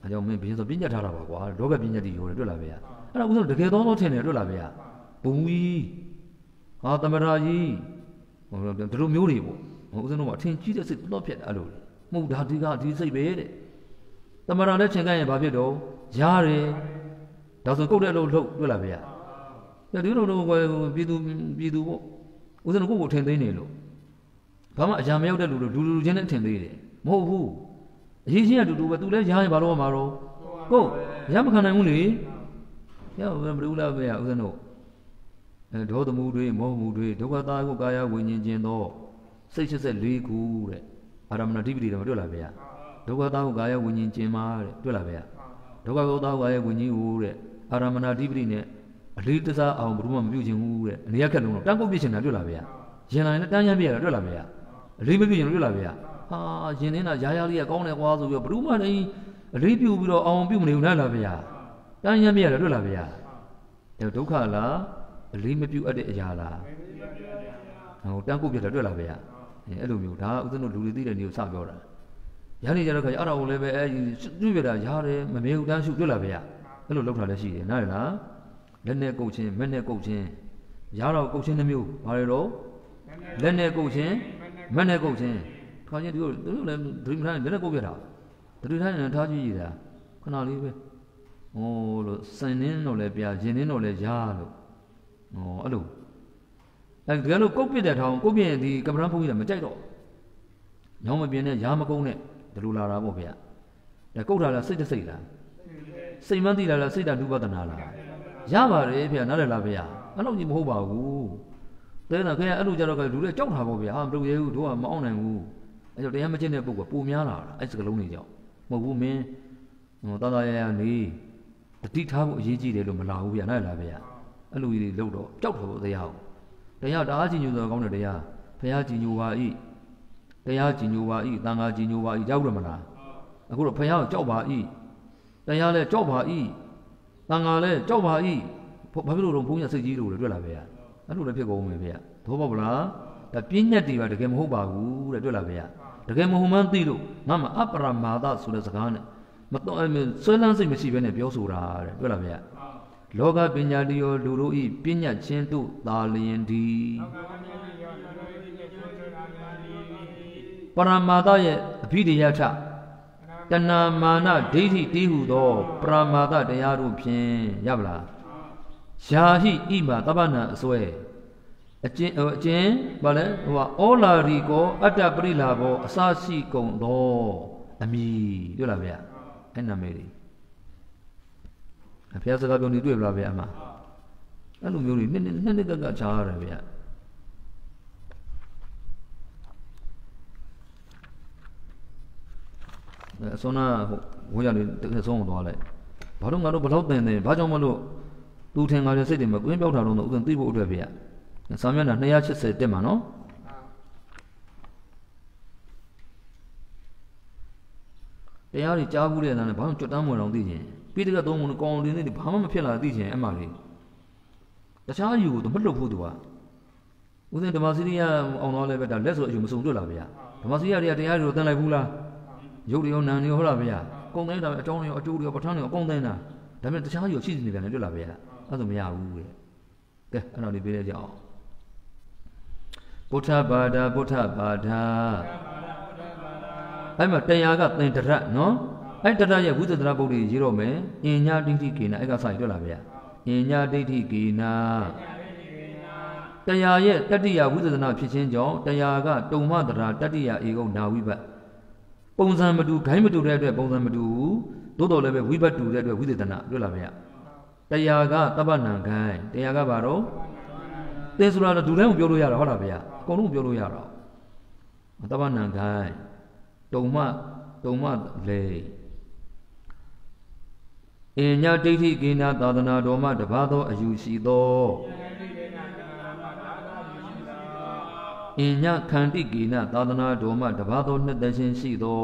အဲကြောင့်မင်းဘင်းဆိုပြညတ်ထားတာပါကွာလောကပြညတ်တိရောတယ်တွေ့လားဗျာအဲ့ဒါဦးဇင်းတို့တကယ်သောသောထင်တယ်တွေ့လားဗျာဘုံကြီးဟာသမရာကြီးဟိုဒီလိုမျိုးတွေပေါ့ဦးဇင်းတို့ကအထင်ကြီးတဲ့စိတ်တော့ဖြစ်တယ်အဲ့လိုမဟုတ်ဒါဒီကဒီစိတ်ပဲတဲ့သမရာနဲ့ချိန်ကိုင်းရင်ဘာဖြစ်တော့ရားတယ်ဒါဆိုကုတ်တဲ့အလုပ်လုပ်တွေ့လားဗျာဒီလိုတော့ပြည်သူပြည်သူပေါ့ဦးဇင်းတို့ကိုယ့်ကိုထင်သိနေလို့ဘာမှအရာမရောက်တဲ့လူတို့လူလူချင်းနဲ့ထင်သေးတယ်မဟုတ်ဘူးအရေးချင်းကတူတူပဲသူလည်းရားရင်ဘာလို့မှာတော့ဟုတ်ရမခံနိုင်ဘူးလေရဘယ်လိုလဲပဲဦးဇင်းတို့အဲဒေါသမှုတွေမောမှုတွေဒုက္ခတာကိုကာယဝိညာဉ်ခြင်းသောစိတ်၈၄ခုတဲ့အာရမဏဓိပတိတော်တွေ့လားဗျာဒုက္ခတာကိုကာယဝိညာဉ်ခြင်းမှာတဲ့တွေ့လားဗျာဒုက္ခကောတာကိုကာယဝိညာဉ်ဟူတဲ့အာရမဏဓိပတိနဲ့အလေးတစားအောင်ဘယ်သူမှမပြုခြင်းဘူးတဲ့အနေရခက်လုံးတော့တန်းကုတ်ပြစ်ချင်တာတွေ့လားဗျာရင်လာရင်တန်းရမ်းပြရတာတွေ့လားဗျာအလေးမပြုခြင်းတွေ့လားဗျာဟာရင်နေတာရာရာလေးကကောင်းတယ်ကွာဆိုပြီးတော့ဘယ်သူမှလည်းအလေးပြုပြီးတော့အောင်ပြုမနေဘူးလားဗျာတန်းရမ်းပြရတာတွေ့လားဗျာဒုက္ခလားအလေးမပြုအပ်တဲ့အရာလားဟိုတန်းကုတ်ပြစ်တာတွေ့လားဗျာအဲအဲ့လိုမျိုးဒါဥစဉ်တို့လူတွေသိတဲ့နေကိုစပြောတာရနေကြတော့ခါအဲ့ဒါကိုလည်းပဲအဲတွေ့ပြတာရတယ်မမေဘူးတန်းရှုတွေ့လားဗျာအဲ့လိုလောက်ထားလည်းရှိတယ်နားရလားလက်နဲ့ကုတ်ချင်းမက်နဲ့ကုတ်ချင်းရတော့ကုတ်ချင်းနှမျိုးဘာလဲတော့လက်နဲ့ကုတ်ချင်းမက်နဲ့ကုတ်ချင်းခါချင်းဒီလိုသူတို့လည်းဒိမထိုင်းလက်နဲ့ကုတ်ပြတာဒိထိုင်းနဲ့ထားကြည့်ရတာခဏလေးပဲဟိုလို့စင်နှင်းတော့လည်းပြရင်နှင်းတော့လည်းရလို့ဟောအဲ့လိုအဲဒီကလို့ကုတ်ပြတဲ့ထောင်ကုတ်ပြရင်ဒီကမ္ဘာဘုန်းကြီးကမကြိုက်တော့ညောင်းမပြင်းနဲ့ရာမကုန်းနဲ့ဒီလိုလာတာပေါ့ဗျာဒါကုတ်ထားလားစိတ်တစိတ်လားစိတ်မသိလားလားစိတ်တဒုပဒနာလားရပါတယ်ဖေနားလည်လားဖေအဲ့လိုကြီးမဟုတ်ပါဘူးတဲနာခင်ဗျအဲ့လိုကြတော့လူတွေကြောက်တာပေါ့ဗျာဟာမလုပ်ရဲဘူးတို့ကမအောင်နိုင်ဘူးအဲ့တော့တရားမကျင့်တဲ့ပုဂ္ဂိုလ်ပုံများလာတာအဲ့စကလုံးတွေကြောင့်မဟုတ်ဘူးမင်းဟိုတာတာရရနေတတိထားဖို့အရေးကြီးတယ်လို့မလာဘူးဗျာနားလည်လားဖေအဲ့လိုကြီးတွေလုပ်တော့ကြောက်တယ်ပေါ့တရားတရားတအားကြီးညိုဆိုကောင်းတယ်တရားဖះကြီးညိုပါဤတရားကြီးညိုပါဤတန်ခါကြီးညိုပါဤကြောက်ရမလားအခုတော့ဖះကိုကြောက်ပါဤတရားလည်းကြောက်ပါဤတန်ခါလည်းကြောက်ပါဤဘာဖြစ်လို့တော့ဘုန်းကြီးစိတ်ကြီးလို့လဲတွေ့လားဗျာအဲ့လိုလည်းဖြစ်ကုန်မယ်ဗျာသောပေါ့ဗလားဒါပြင်းညက်တွေပါတကယ်မဟုတ်ပါဘူးတဲ့တွေ့လားဗျာတကယ်မဟုတ်မှန်းသိလို့ငါမှအပရမာသဆိုတဲ့စကားနဲ့မတော်ဆွဲလန်းစိတ်မရှိဘဲနဲ့ပြောဆိုတာတဲ့တွေ့လားဗျာလောကပညာတိယောလူတို့ဤပညာချင်းတို့သာလျင်ဒီပရမာသရဲ့အဘိဓိယထတဏမာနဒိဋ္ဌိတီးဟုသောပရမာသတရားတို့ဖြင့်ရပါလားယာဟိဣမာတပ္ပနံအစွဲအကျဉ်အကျဉ်ဗာလဲဟိုဩလာရီကောအတ္တပရိလာဘောအစရှိကုန်သောအမည်တွေ့လားဗျာအဲ့နာမည်လေးဘုရားစကားပြောနေတွေ့ပါလားဗျာအမအဲ့လိုမျိုးတွေနှစ်နှစ်နှစ်ကကချားရတယ်ဗျာအစောနာဟိုဝိရလေးတစ်ဆုံးသွားလိုက်ဘာလို့ငါတို့ဘလောက်တင်တယ်ဘာကြောင့်မလို့သူထင်ငါရဲ့စိတ်တွေမကွင်းပြောက်တာတော့ဥစဉ်သိဖို့အတွက်ဗျာစာမျက်နှာနှစ်ရာ၈၀တက်မှာနော်တရားတွေကြားဘူးတဲ့အတိုင်းဘာလို့ကြွတမ်းမွေအောင်သိချင်းပြီးတကသုံးမလို့ကောင်းတင်းတွေဘာမှမဖြစ်လာသိချင်းအမှလေးတခြားယူကိုသူမလွတ်ဘူးသူကဥစဉ်ဓမ္မစီရိယအောင်တော့လည်းပဲဒါလက်ဆိုအယူမစုံတွေ့လာဗျာဓမ္မစီရိယတွေကတရားတွေကိုသင်လိုက်ဘူးလားရုပ်တွေရောနာမ်တွေရောဟုတ်လားဗျာကုံသိမ်းတာအကြောင်းတွေရောအကျိုးတွေရောပဋ္ဌာန်းတွေရောကုံသိမ်းတာဒါပေမဲ့တခြားယူရှိနေပြန်တယ်တွေ့လားဗျာအဲ့ဒါမရဘူးတဲ့ကဲအဲ့တော့ဒီပေးလိုက်ကြအောင်ပုထ္ထဘာဒပုထ္ထဘာဒအဲ့မှာတရားကသင်္တရနော်အဲ့တရရဲ့ဝိသဒရာပုဒ်တွေရေးတော့မယ်အင်ညာဒိဋ္ဌိကေနအဲ့ကဆိုင်တွေ့လားဗျာအင်ညာဒိဋ္ဌိကေနတရားရဲ့တတ္တိယဝိသဒနာဖြစ်ခြင်းကြောင့်တရားကတုံမတရာတတ္တိယဧကုနာဝိဘတ်ပုံစံမတူဂိုင်းမတူတဲ့အတွက်ပုံစံမတူသို့တော်လည်းပဲဝိဘတ်တူတဲ့အတွက်ဝိသဒနာတွေ့လားဗျာတရားကတပ္ပနံဂိုင်းတရားကဘာတော့သင်ဆိုတာတော့ဒူတိုင်းကိုပြောလို့ရတာဟုတ်လားဗျာအကုန်လုံးပြောလို့ရတာတပ္ပနံဂိုင်းတုံမတုံမလေအင်ညာဒိဋ္ဌိကိနာသာသနာတော်မှတပါးသောအယူရှိသောအင်ညာခန္တိကိနာသာသနာတော်မှတပါးသောနှစ်သက်ခြင်းရှိသော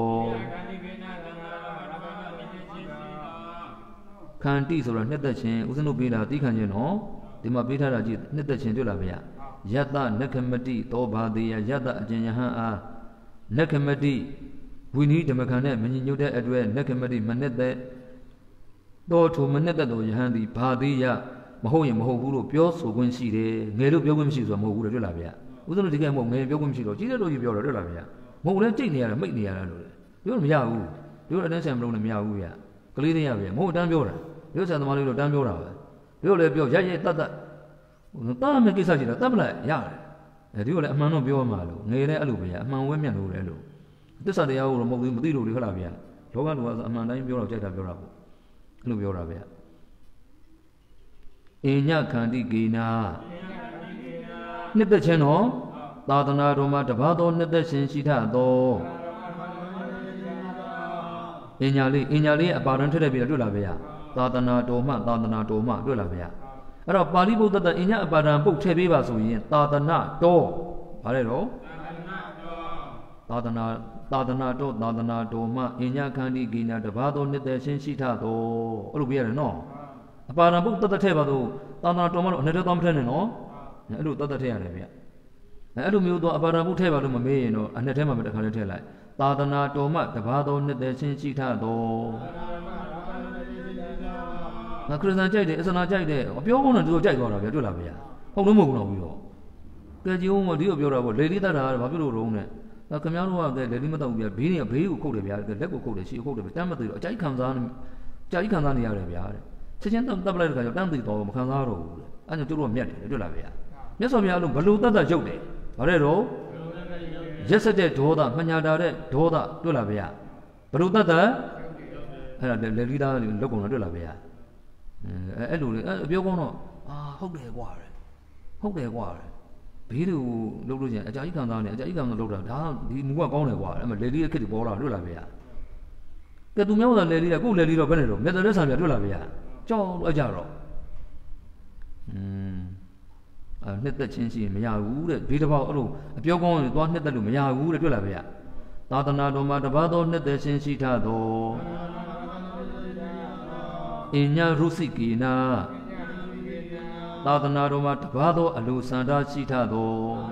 ခန္တိဆိုတာနှစ်သက်ခြင်းဥစဉ်တို့ပေးတာသိခံခြင်းနော်ဒီမှာပေးထားတာကြည့်နှစ်သက်ခြင်းတွေ့လားဗျာယတ္တနက္ခမတိသောဘာတိယယတ္တအကျဉ်ယဟံအားနက္ခမတိဝိနည်းဓမ္မခံနဲ့မညညွတ်တဲ့အတွက်နက္ခမတိမနစ်သက်တော့ထိုမနစ်သက်သောယဟန်သည်ဘာသေးရမဟုတ်ရင်မဟုတ်ဘူးလို့ပြောဆိုခွင့်ရှိတယ်ငယ်လို့ပြောခွင့်မရှိဆိုတာမဟုတ်ဘူးလို့တွေ့လာဗျာဥစ္စလို့ဒီကဲမဟုတ်ငယ်ပြောခွင့်မရှိတော့ကြီးတဲ့တို့ကြီးပြောတော့တွေ့လာဗျာမဟုတ်လဲကြိတ်နေရတယ်မိတ်နေရတယ်လို့ပြောလို့မရဘူးပြောအတန်းဆန်မလို့လည်းမရဘူးဗျာကလေးတွေရဗျာမဟုတ်တန်းပြောတာပြောဆန်သမားလေးတို့တန်းပြောတာပဲပြောလည်းပြောရရတတ်တတ်တားမယ်ကိစ္စရှိတာတတ်မလိုက်ရတယ်အဲဒီကိုလည်းအမှန်တော့ပြောမှာလို့ငယ်လည်းအဲ့လိုပဲအမှန်ဝဲမြတ်လို့လည်းလို့သစ္စာတရားကိုတော့မဟုတ်ဘူးမသိလို့လေဟုတ်လားဗျာလောကလူကအမှန်တိုင်းပြောတော့ကြိုက်တာပြောတာပေါ့အဲ့လိုပြောတာဗျာအညခန္တိကေနာနှစ်သက်ခြင်းတော်သာသနာတော်မှာတပါးသောနှစ်သက်ရှင်ရှိထသောအညာလေးအညာလေးအပါဒံထက်တဲ့ပြီးတော့တွေ့လာဗျာသာသနာတော်မှသာသနာတော်မှတွေ့လာဗျာအဲ့တော့ပါဠိဗုဒ္ဓတအညာအပါဒံပုတ်ထည့်ပေးပါဆိုရင်သာသနာတော်ဗါလဲတော့သာသနာသာသနာတော်သာသနာတော်မှအညာခန္တိကိနာတပါးသောနှစ်သက်ရှင်ရှိထသောအဲ့လိုပြရတယ်နော်အပါဒံပုတ်တတ်ထည့်ပါတော့သာသနာတော်မှတော့အနှစ်သက်တော်မထည့်နဲ့နော်အဲ့လိုတတ်တတ်ထည့်ရတယ်ဗျအဲ့လိုမျိုးတော့အပါဒံပုတ်ထည့်ပါလို့မမေးရင်တော့အနှစ်ထဲမှာပဲတစ်ခါလေးထည့်လိုက်သာသနာတော်မှတပါးသောနှစ်သက်ရှင်ရှိထသောငါခရစ်ယာန်ကြိုက်တယ်အစ္စလာမ်ကြိုက်တယ်အပြောကောင်းတယ်သူတို့ကြိုက်သွားတာဗျတွေ့လားဗျဟုတ်လို့မဟုတ်ဘူးတော့ပြီးတော့ကဲကြည့်ဦးမဒီကိုပြောတာပေါ့လေလေးတတ်တာဘာဖြစ်လို့တော့နဲ့ခင်ဗျားတို့ကလေလေးမတော့ဘူးဗျဘေးနေဘေးကိုခုတ်တယ်ဗျလက်ကိုခုတ်တယ်ရှေ့ခုတ်တယ်တမ်းမသိတော့အကြိုက်ခံစားနေကြိုက်ခံစားနေရတယ်ဗျတဲ့ချက်ချင်းတပ်ပလိုက်တဲ့ခါကျတမ်းသိတော့မခံစားတော့ဘူးတဲ့အဲ့ဒါကျတို့ကမြတ်တယ်တွေ့လားဗျမြတ်စွာဘုရားလို့ဘလို့တတ်တတ်ရုပ်တယ်ဗါတဲ့တော့ရက်စက်တဲ့ဒေါသမညာတာတဲ့ဒေါသတွေ့လားဗျဘလို့တတ်တတ်အဲ့ဒါလေလီသားလောက်ကုန်တော့တွေ့လားဗျအဲအဲ့လိုလေအပြောကောင်းတော့အာဟုတ်တယ်ကွာဟုတ်တယ်ကွာဘေးလူလှုပ်လို့ချင်းအကြာကြီးခံစားနေအကြာကြီးခံစားလှုပ်တာဒါဒီမူကကောင်းတယ်ကွာအဲ့မှာလေလီရဲ့ခစ်တွေပေါ်လာတွေ့လားဗျကဲသူများကလေလီကကိုယ်လေလီတော့ဘယ်နဲ့တော့မြတ်တဲ့ဆံပြတွေ့လားဗျကြောက်အကြတော့อืมအဲနှစ်သက်ချင်းရှိရင်မရဘူးတဲ့ဘေးတစ်ပေါက်အဲ့လိုအပြောကောင်းရင်သွားနှစ်သက်လို့မရဘူးတဲ့တွေ့လားဗျသာသနာတော်မှာတပါးသောနှစ်သက်ချင်းရှိထသောအညာရုစိကေနာသာသနာတော်မှာတပါးသောအလိုစန္ဒရှိထသော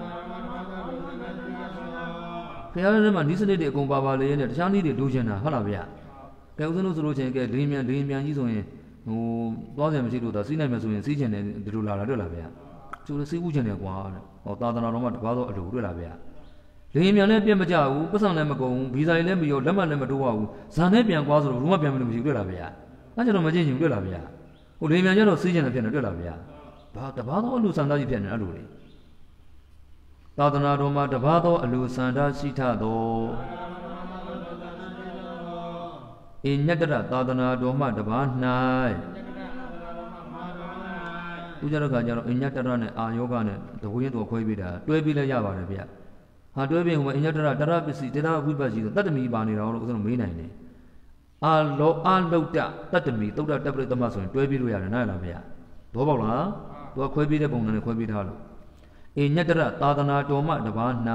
ဘုရားထဲမှာနိစ္စနစ်တွေအကုန်ပါပါလေနဲ့တခြားနည်းတွေလိုချင်တာဟုတ်လားဗျကဲဦးဇင်းတို့ဆိုလို့ချင်းကဲလေးမြန်လေးမြန်ကြီးဆိုရင်ဟိုသွားစရာမရှိလို့ဒါစီးနိုင်မယ်ဆိုရင်စီးချင်တယ်ဒီလိုလာတာတွေ့လားဗျကျိုးစီးဦးချင်တယ်ကွာတဲ့ဟောသာသနာတော်မှာတပါးသောအလိုတွေ့လားဗျလေးမြန်လည်းပြတ်မကြဘူးပတ်စံလည်းမကုန်ဘူးဗီဇာလည်းမရောလက်မှတ်လည်းမတိုးရဘူးဇန်နဲ့ပြန်ကွာဆိုတော့ဘူးမှပြန်မလို့မရှိဘူးတွေ့လားဗျအဲ့ကျတော့မကြည့်ရင်တွေ့လားဗျဟိုလေးမြန်ကျတော့စီးချင်တယ်ဖြစ်နေတွေ့လားဗျဘာတပါးသောအလိုစန္ဒကြီးဖြစ်နေအဲ့လိုလေသာသနာတော်မှာတပါးသောအလိုစန္ဒရှိထသောအညတ္တရသာသနာတော်မှတပါး၌သူကြတော့ခါကျတော့အညတ္တရနဲ့အာယောဂနဲ့တဝင်းတော်ခွဲပြီးတာတွဲပြီးလည်းရပါတယ်ဗျဟာတွဲပြီးဟိုမှာအညတ္တရတရပစ္စည်းတေနာဝိပတ်ရှိဆိုတတ္တမီပါနေတာလို့ဥစ္စာမေးနိုင်တယ်အာလောအာလုတ်တတတ္တမီသုဒ္ဓတပရိသမဆိုရင်တွဲပြီးလို့ရတယ်နားလားဗျသဘောပေါက်လားသူကခွဲပြီးတဲ့ပုံစံနဲ့ခွဲပြီးထားလို့အညတ္တရသာသနာတော်မှတပါး၌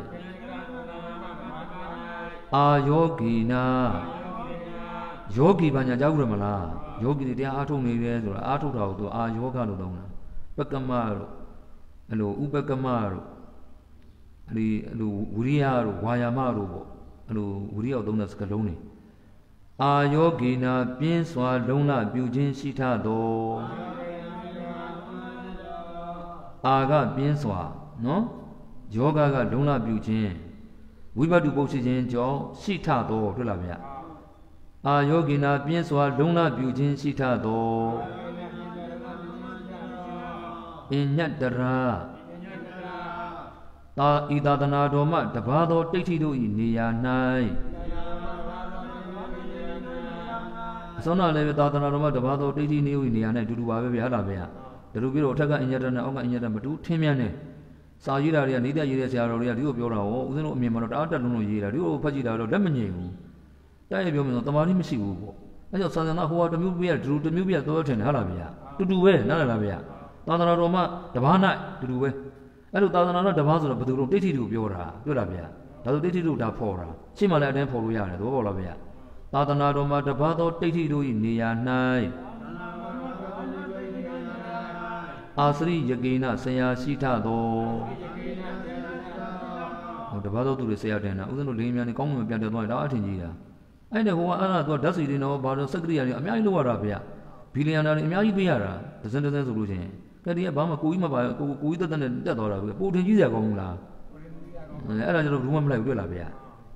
အာယောဂီနာယောဂီဘာညာကြောက်ရမလားယောဂီတွေတရားအားထုတ်နေတယ်ဆိုတာအားထုတ်တာကိုသူအာယောဂလို့သုံးတာပကမတို့အဲ့လိုဥပကမတို့အဲ့ဒီအဲ့လိုဝိရိယတို့ဝါယာမတို့ပေါ့အဲ့လိုဝိရိယကိုသုံးတဲ့စကားလုံးတွေအာယောဂီနာပြင်းစွာလုံးလပြုခြင်းရှိထသောအာကပြင်းစွာနော်ယောဂကလုံးလပြုခြင်းဝိပတုပုတ်ရှိခြင်းကြောင့်ရှိထသောတွေ့လားဗျအာယောဂိနာပြင်းစွာလုံးလပြုခြင်းရှိထသောအညတ္တရာသာဤသာသနာတော်မှတပါးသောတိဋ္ဌိတို့၏နေရာ၌အစောနာလည်းသာသနာတော်မှတပါးသောတိဋ္ဌိနေ၏နေရာ၌တူတူပါပဲဗျာလားဗျာဒါလိုပြီးတော့အထက်ကအညတ္တနဲ့အောက်ကအညတ္တမတူထင်းမြန်းနေစာရေးတာတွေကနေတရေးတဲ့ဆရာတော်တွေကဒီကိုပြောတာဟောဦးဇင်းတို့အမြင်မှာတော့တအားတက်လုံးလုံးရေးတာဒီကိုဖတ်ကြည့်တာတော့လက်မငြိမ်ဘူးတိုက်ရပြောမယ်ဆိုတမာတိမရှိဘူးပေါ့အဲကြောင့်သာသနာဟိုဟာတမျိုးပြရဒူတမျိုးပြတော့ထင်တယ်ဟာလားဗျာတူတူပဲနားလည်လားဗျာသာသနာတော်မှတပား၌တူတူပဲအဲ့လိုသာသနာတော်တပားဆိုတော့ဘယ်သူတို့တိဋ္ဌိတို့ပြောတာပြောတာဗျာဒါဆိုတိဋ္ဌိတို့ဒါဖော်တာရှင်းမှလည်းအတင်းဖော်လို့ရတယ်သဘောပေါက်လားဗျာသာသနာတော်မှာတပားသောတိဋ္ဌိတို့၏နေရာ၌အာစရိယကေနဆရာရှိထသောဟဟောတပတ်တော့သူတွေဆရာတင်တာဥစဉ်တို့လင်းမြန်နေကောင်းမှမပြန်တယ်သွားရင်ဒါအထင်ကြီးတာအဲ့နဲ့ဟိုကအဲ့ဒါသူကဓာတ်စီတွေတော့ဘာလို့စက်ကရိယာတွေအများကြီးလောက်ရတာဗျဘီလီယံနာတွေအများကြီးပေးရတာဒဇန်ဒဇန်ဆိုလို့ချင်းကဲဒီကဘာမှကိုကြီးမပါကိုကိုကြီးတက်တက်နဲ့တက်သွားတာပဲပိုထင်ကြီးစရာကောင်းဘူးလားအဲ့ဒါကျတော့ဘူးမှမလိုက်ဘူးတွေ့လားဗျ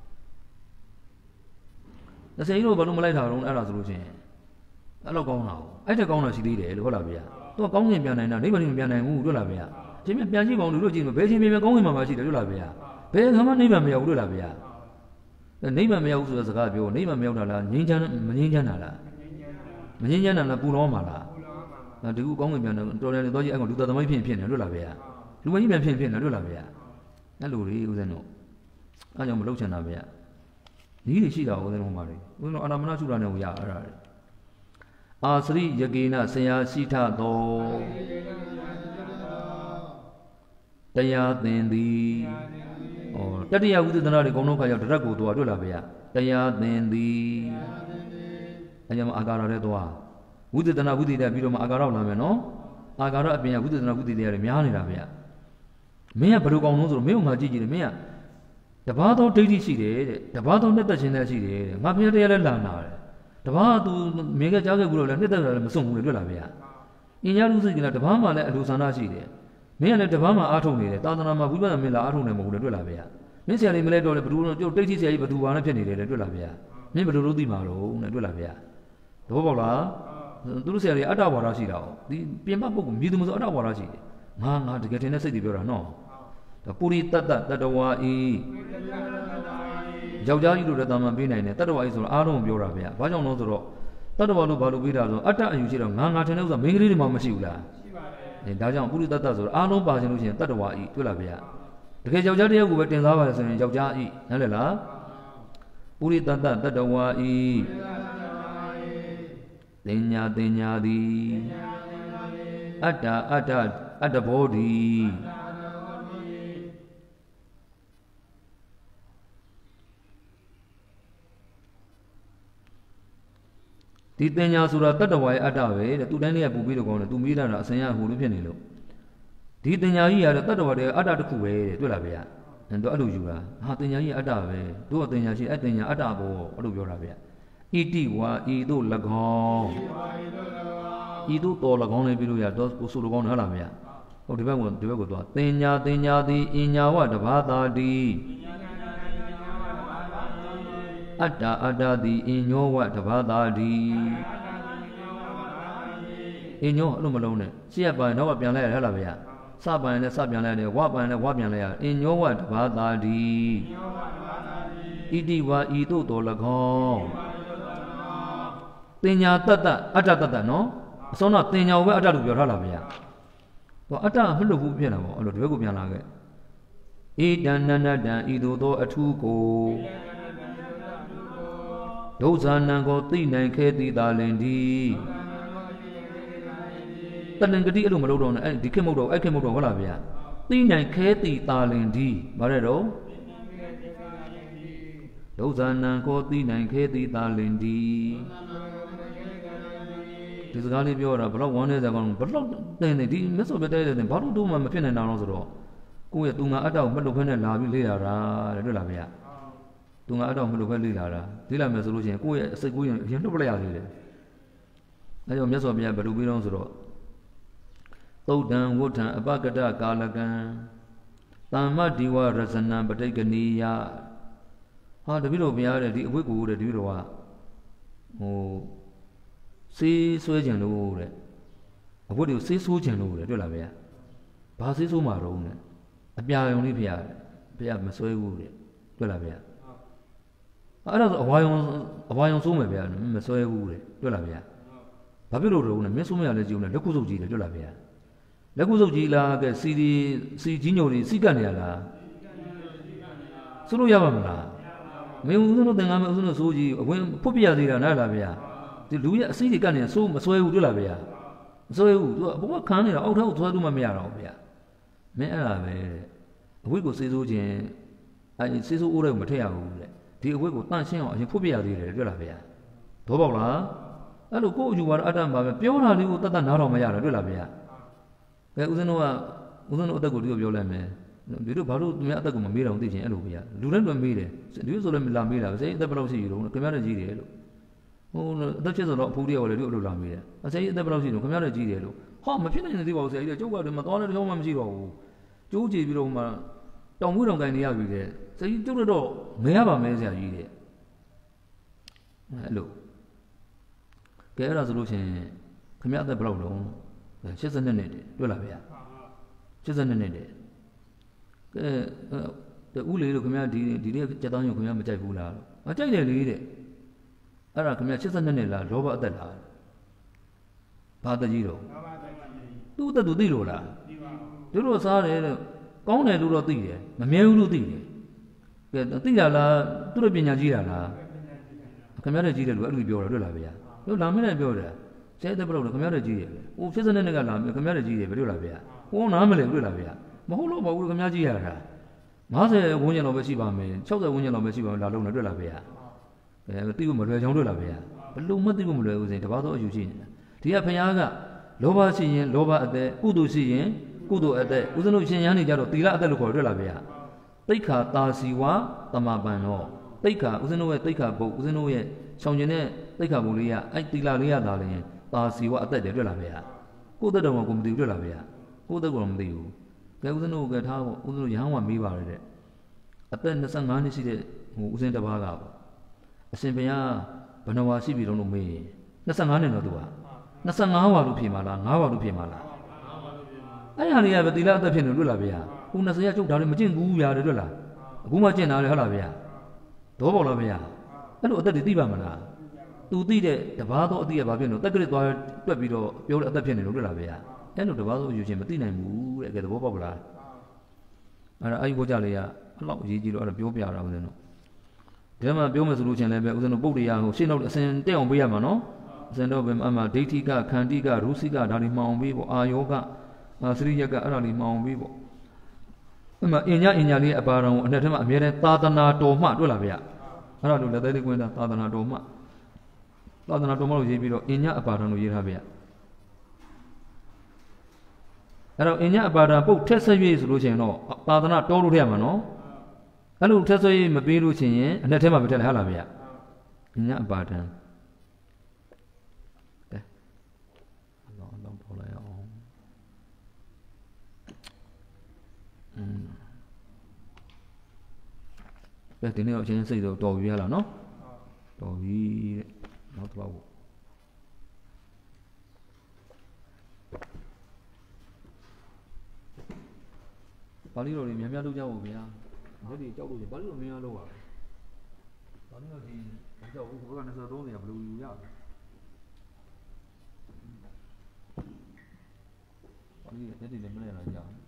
တဆယ်ကြီးတို့ဘာလို့မလိုက်တာတော့အဲ့ဒါဆိုလို့ချင်းအဲ့လောက်ကောင်းတာအဲ့တက်ကောင်းတာရှိသေးတယ်လို့ဟုတ်လားဗျသူကကောင်းကျင်ပြန်နိုင်တာနိဗ္ဗာန်မပြန်နိုင်ဘူးတွေ့လားဗျဒီမြပြန်ကြည့်ပါဦးလို့ကြည့်လို့ဘယ်ချင်းပြန်ကောင်းကျင်မှာမရှိတယ်တွေ့လားဗျဘယ်ခါမှနိဗ္ဗာန်မရောက်ဘူးတွေ့လားဗျနိဗ္ဗာန်မရောက်ဘူးဆိုတဲ့စကားပြောနိဗ္ဗာန်မရောက်တာလားငြိမ်းချမ်းမငြိမ်းချမ်းတာလားမငြိမ်းချမ်းတာလားပူလောမှာလားဒီခုကောင်းကင်ပြန်တော့တော်တယ်တော့ကြီးအဲ့ကောင်လူသားသမိုင်းဖြစ်ဖြစ်နေတွေ့လားဗျာလူမကြီးပြန်ဖြစ်ဖြစ်နေတွေ့လားဗျာအဲ့လိုလေးဦးဇင်းတို့အဲ့ကြောင့်မလုပ်ချင်တာဗျာနီးတွေရှိတာဦးဇင်းတို့မှာလေဦးဇင်းတို့အာနာမနာရှုတာနဲ့ဟိုရအဲ့ဒါလေအာစရိယကေနဆရာရှိထသောတရားသင်သည်ဩတတိယဝိသဒနာတွေကောင်းတော့ခါရောက်တရက်ကိုသွားတွေ့လားဗျာတရားသင်သည်အဲ့ကြောင့်အာကာရတဲ့သွားဝိသဒနာဝိသေတပြီးတော့မှအာကာရလာမယ်နော်အာကာရအပြင်ကဝိသဒနာဝိသေတတွေများနေတာဗျမင်းကဘယ်လိုကောင်းလို့ဆိုတော့မင်းကငါကြည့်ကြည့်တယ်မင်းကတဘာသောဒိဋ္ဌိရှိတယ်တဲ့တဘာသောနှစ်သက်ခြင်းလည်းရှိတယ်တဲ့ငါဖျက်တရားလည်းလာနာတယ်တဘာသူမင်းကကြားခဲ့ဘူးလို့လည်းနှစ်သက်တယ်လည်းမစွန့်ဘူးလေတွေ့လားဗျအင်ညာလူစိတ်ကလည်းတဘာမှလည်းအလိုဆန္ဒရှိတယ်မင်းကလည်းတဘာမှအားထုတ်နေတယ်သာသနာမှာဝိပဿနာမင်းလာအားထုတ်နေမဟုတ်ဘူးလေတွေ့လားဗျမင်းဆရာလေးမလဲတော့လေဘယ်သူတို့ဒိဋ္ဌိဆရာကြီးဘယ်သူဘာနဲ့ဖြစ်နေတယ်လေတွေ့လားဗျမင်းဘယ်လိုလုပ်သိမှာတော့နဲ့တွေ့လားဗျသဘောပေါက်လားသူတို့ဆရာတွေအတ္တဝါဒရှိတာ哦ဒီပြင်ပပုဂ္ဂိုလ်မြည်သူမဆိုအတ္တဝါဒရှိတယ်ငါငါတကယ်တင်တဲ့စိတ်တွေပြောတာနော်ဒါပုရိတတ္တတတဝါဤယောက်ျားကြီးတို့လည်းတာမန်ပေးနိုင်တယ်တတဝါဤဆိုတော့အားလုံးပြောတာဗျာဘာကြောင့်လဲဆိုတော့တတဝါလို့ဘာလို့ပေးတာဆိုအတ္တအယူရှိတော့ငါငါထင်တဲ့ဥစ္စာမိန်းကလေးတွေမှမရှိဘူးလားရှိပါတယ်ဒါကြောင့်ပုရိတတ္တဆိုတော့အားလုံးပါခြင်းလို့ရှိရင်တတဝါဤတွေ့လားဗျာတကယ်ယောက်ျားတယောက်ကိုပဲတင်စားပါလေဆိုရင်ယောက်ျားဤနားလည်လားပုရိတတ္တတတဝါဤတင်ညာတင်ညာသည်အတ္တအတ္တအတ္တဘောဒီဒီတင်ညာဆိုတာတတ္တဝါရဲ့အတ္တပဲတဲ့သူတိုင်းလေးကပူပြီးတော့ကောင်းတယ်သူမေးတာတော့အစင်ရဟိုလိုဖြစ်နေလို့ဒီတင်ညာကြီးကတော့တတ္တဝါတွေအတ္တတစ်ခုပဲတဲ့တွေ့လားဗျာအဲ့တော့အဲ့လိုယူတာဟာတင်ညာကြီးအတ္တပဲတို့ကတင်ညာရှိအဲ့တင်ညာအတ္တဘောအဲ့လိုပြောတာဗျာဣတိဝါဤတို့၎င်းဤတို့တော်၎င်းလည်းပြလို့ရတော့ကိုဆို၎င်းဟုတ်လားဗျာဟုတ်ဒီဘက်ကဒီဘက်ကိုသွားတင်ညာတင်ညာသည်အညာဝတဘာသာတိအတ္တအတ္တသည်အညောဝတဘာသာတိအညောအဲ့လိုမလုံးနဲ့ရှေ့ကပိုင်းနောက်ကပြန်လိုက်ရဟုတ်လားဗျာစပိုင်းနဲ့စပြန်လိုက်တယ်ဝပိုင်းနဲ့ဝပြန်လိုက်ရအညောဝတဘာသာတိဣတိဝါဤတို့တော်၎င်းတင်ညာတတ္တအတ္တတတ္တနော်အစောကတင်ညာကိုပဲအတ္တလို့ပြောထားလားဗျာဟောအတ္တမလို့ဘူးဖြစ်တာပေါ့အဲ့လိုဒီဘက်ကိုပြန်လာခဲ့ဣတံနန္ဒတံဤသို့သောအထူးကိုဒုဇာနံကိုသိနိုင်ခဲ့သည်သာလင်ဒီတဏ္ဍကတိအဲ့လိုမလုပ်တော့နဲ့အဲ့ဒီခေတ်မဟုတ်တော့အဲ့ခေတ်မဟုတ်တော့ဟုတ်လားဗျာသိနိုင်ခဲသည်သာလင်ဒီဗါတဲ့တော့ဒုဇာနံကိုသိနိုင်ခဲသည်သာလင်ဒီဒီစကားလေးပြောတာဘလောက်ဝမ်းနေစရာကောင်းဘလောက်တင်နေဒီမက်ဆိုပြတဲ့တဲ့ဘာလို့တို့မှမဖြစ်နိုင်တာတော့ဆိုတော့ကိုယ့်ရဲ့သူငါအတ္တကိုမလွတ်ဖဲနဲ့လာပြီးလေ့လာတာတဲ့တွေ့လားဗျာသူငါအတ္တကိုမလွတ်ဖဲလေ့လာတာလေ့လာမယ်ဆိုလို့ရှိရင်ကိုယ့်ရဲ့အစိတ်ကိုယ်ရင်ရင်လွတ်ပလိုက်ရသေးတယ်အဲကြောင့်မြတ်စွာဘုရားဘယ်လိုပြီးတော့ဆိုတော့သုတ်တံဝဋ္ဌံအပကတကာလကံသမ္မတိဝရဇနံပဋိက္ခဏီယဟာတပည့်တော်ဘုရားတဲ့ဒီအဝိကူတဲ့တပည့်တော်ကဟိုစေးဆွဲကြံလို့တဲ့အဝတ်တွေကိုစေးဆိုးကြံလို့တဲ့တွေ့လားဗျာဘာစေးဆိုးမှာတော့နဲ့အပြာယုံလေးဘုရားဘုရားမဆွဲဘူးတဲ့တွေ့လားဗျာအဲ့ဒါဆိုအဝါယုံအဝါယုံဆိုးမယ်ဗျာမဆွဲဘူးတဲ့တွေ့လားဗျာဘာဖြစ်လို့တော့နဲ့မင်းဆိုးမရလဲကြည့်ဦးနဲ့လက်ကုစုပ်ကြီးတယ်တွေ့လားဗျာလက်ကုစုပ်ကြီးလားကဲစီဒီစီကြီးညိုတွေစီကတ်နေရလားဆိုလို့ရပါမလားမင်းဦးဇင်းတို့သင်္ကန်းမဦးဇင်းတို့ဆိုးကြီးအဝင်ဖွတ်ပြရသေးတာနားလားဗျာဒီလူရဲ့အစိတွေကတ်နေဆိုးမဆွဲဘူးတွေ့လားဗျာမဆွဲဘူးသူကဘုကခံနေတာအောက်ထပ်ကိုသွားလို့မှမရတော့ဘူးဗျာမင်းအဲ့ဒါပဲအဝိကိုစေးဆိုးခြင်းအဲစေးဆိုးအိုးတွေကိုမထည့်ရဘူးတဲ့ဒီအဝိကိုတန့်ရှင်းအောင်အရင်ဖွတ်ပြရသေးတယ်တွေ့လားဗျာဘောပေါက်လားအဲ့လိုကိုယ့်အယူဝါဒအတ္တမှာပဲပြောတာလေးကိုတတ်တတ်နားတော်မရတော့တွေ့လားဗျာကဲဦးဇင်းတို့ကဦးဇင်းတို့အသက်ကိုဒီလိုပြောလိုက်မယ်ဒီလိုဘာလို့သူများအသက်ကိုမမေးတော့သိချင်အဲ့လိုပဲရလူလည်းတော့မေးတယ်ဒီလိုဆိုလည်းလာမေးတာပဲစိတ်အသက်ဘယ်လောက်ရှိရောခင်ဗျားလည်းကြီးတယ်လို့ဟိုအသက်ချစ်ဆိုတော့အဖိုးတယောက်လည်းဒီလိုလာမေးတယ်အစိတ်အသက်ဘယ်လောက်ရှိရောခင်ဗျားလည်းကြီးတယ်လို့ဟောမဖြစ်နိုင်သေးပါဘူးဆရာကြီးကျုပ်ကလည်းမသွားလည်းတော့မှမရှိတော့ဘူးကျိုးကြည့်ပြီးတော့မှတောင်မွေးတောင်ကန်နေရပြီတဲ့ဆရာကြီးကျုပ်တော့မရပါမဲဆရာကြီးတဲ့အဲ့လိုကဲအဲ့ဒါဆိုလို့ရှိရင်ခင်ဗျားအသက်ဘယ်လောက်လုံးရှစ်စနစ်နဲ့တွေ့လားဗျာရှစ်စနစ်နဲ့တဲ့ကဲတူးလေလို့ခင်ဗျားဒီဒီနေ့ကြက်တောင်းရုံခင်ဗျားမကြိုက်ဘူးလားမကြိုက်တယ်လေတဲ့အဲ့ဒါခင်ဗျားရှစ်စနစ်နဲ့လားလောဘအသက်လားဘာတကြီးတော့သူ့အသက်သူသိလို့လားတို့တော့စားတယ်တဲ့ကောင်းတယ်လို့တော့သိတယ်မမြဲဘူးလို့သိတယ်ကဲသိတာလားသူတို့ပညာကြီးတာလားခင်ဗျားလည်းကြီးတယ်လို့အဲ့လိုပြောတာတွေ့လားဗျာတို့လာမင်းလည်းပြောတယ်ဆဲတဲ့ဘယ်လိုလဲခင်ဗျားလည်းကြီးတယ်ဟိုရှစ်စနစ်နဲ့ကလာခင်ဗျားလည်းကြီးတယ်ဘယ်လိုလားဗျာဟိုနားမလဲတွေ့လားဗျာမဟုတ်တော့ပါဘူးခင်ဗျားကြီးရတာ၅၀ဝန်းကျင်လောက်ပဲရှိပါမယ်၆၀ဝန်းကျင်လောက်ပဲရှိပါမယ်လာလုံးနဲ့တွေ့လားဗျာအဲသိဖို့မလွယ်ချောင်းတွေ့လားဗျာဘလို့မသိဖို့မလွယ်ဘူးစဉ်တပါးသောအယူရှိနေတာဒီကဖခင်ကလောဘရှိရင်လောဘအသက်ကုသိုလ်ရှိရင်ကုသိုလ်အသက်ဦးဇင်းတို့ရှင်ရန်နေကြတော့သီလအသက်လို့ခေါ်တွေ့လားဗျာတိတ်ခါတာစီဝတမပန်တော့တိတ်ခါဦးဇင်းတို့ရဲ့တိတ်ခါဘုတ်ဦးဇင်းတို့ရဲ့ဆောင်ကျင်တဲ့တိတ်ခါဘုတ်လေးကအဲ့သီလလေးရတာလည်းတာစီဝအသက်တယ်တွေ့လားဗျာကိုယ့်သက်တော်ကကိုမသိဘူးတွေ့လားဗျာကိုယ့်သက်ကတော့မသိဘူးကဲဦးဇင်းတို့ကထားပေါ့ဦးဇင်းတို့ရဟန်းဝမေးပါရတဲ့အသက်၂၅နှစ်ရှိတဲ့ဟိုဦးဇင်းတစ်ပါးကပေါ့အရှင်ဘုရားဘဏ္ဍဝါရှိပြီတော့လို့မေး၂၅နှစ်တော့သူက၂၅ဝါလို့ဖြေမှာလား၅ဝါလို့ဖြေမှာလားအဲ့ဟာလေးကပဲသီလအသက်ဖြစ်နေလို့လားဗျာဟို၂၀ရကျုပ်ဒါလည်းမကျင့်ဘူးဗျာတွေ့လားအခုမှကျင့်တာလေဟုတ်လားဗျာတော့ပေါ့လားဗျာအဲ့လိုအသက်တွေသိပါမလားသူသိတဲ့တပါးသောအသိရဘာဖြစ်လို့တက်ကလေးသွားတွက်ပြီးတော့ပြောတဲ့အသက်ဖြစ်နေလို့တွေ့လားဗျာအဲ့လိုတပါးသောယူခြင်းမသိနိုင်ဘူးတဲ့ကဲသဘောပေါက်လားအဲ့ဒါအဲ့ဒီဘောကြလေးကအလောက်ရေးကြည့်လို့အဲ့ဒါပြောပြတာဦးဇင်းတို့ဒီမှာပြောမယ်ဆိုလို့ချင်းလည်းပဲဦးဇင်းတို့ပုတ်တရားဟိုရှင်းတော့အစဉ်တက်အောင်ပေးရမှာနော်အစဉ်တော့ပဲအမှဒိဋ္ဌိကခန္တိကရူစိကဒါတွေမှောင်ပေးပေါ့အာယောကအာစရိယကအဲ့ဒါတွေမှောင်ပေးပေါ့အဲ့မှာအင်ညာအင်ညာလေးအပါတော်ကိုအနှစ်ထဲမှာအမြဲတမ်းသာသနာတော်မှတွေ့လားဗျအဲ့ဒါလို့လက်သေးလေးကွင်းတာသာသနာတော်မှသာသနာတော်မှလို့ရေးပြီးတော့အင်ညာအပါတော်လို့ရေးထားဗျအဲ့တော့အင်ညာအပါဒံပုတ်ထက်ဆက်၍ဆိုလို့ရှိရင်တော့သာသနာတော်လို့ထည့်ရမှာနော်အဲ့လိုထက်ဆက်၍မပေးလို့ရှိရင်အနှစ်ထဲမှာမထည့်လိုက်ဟာလားဗျအင်ညာအပါဒံကဲအလောင်းအလောင်းပေါ်လိုက်အောင်อืมကဲဒီနေ့တော့အချင်းစိတ်တော့တော်ပြီရလားနော်တော်ပြီတဲ့နောက်တစ်ပတ်ပါဠိတော်တွေများများလုပ်ကြဖို့ဗျာ။ဒီကြောက်လို့ပါဠိတော်များများလုပ်ပါ။ပါဠိတော်ဒီကြောက်ဘုရား၂၃နေရာဘယ်လိုယူရလဲ။ပါဠိရက်တွေလည်းမလဲလာကြဘူး။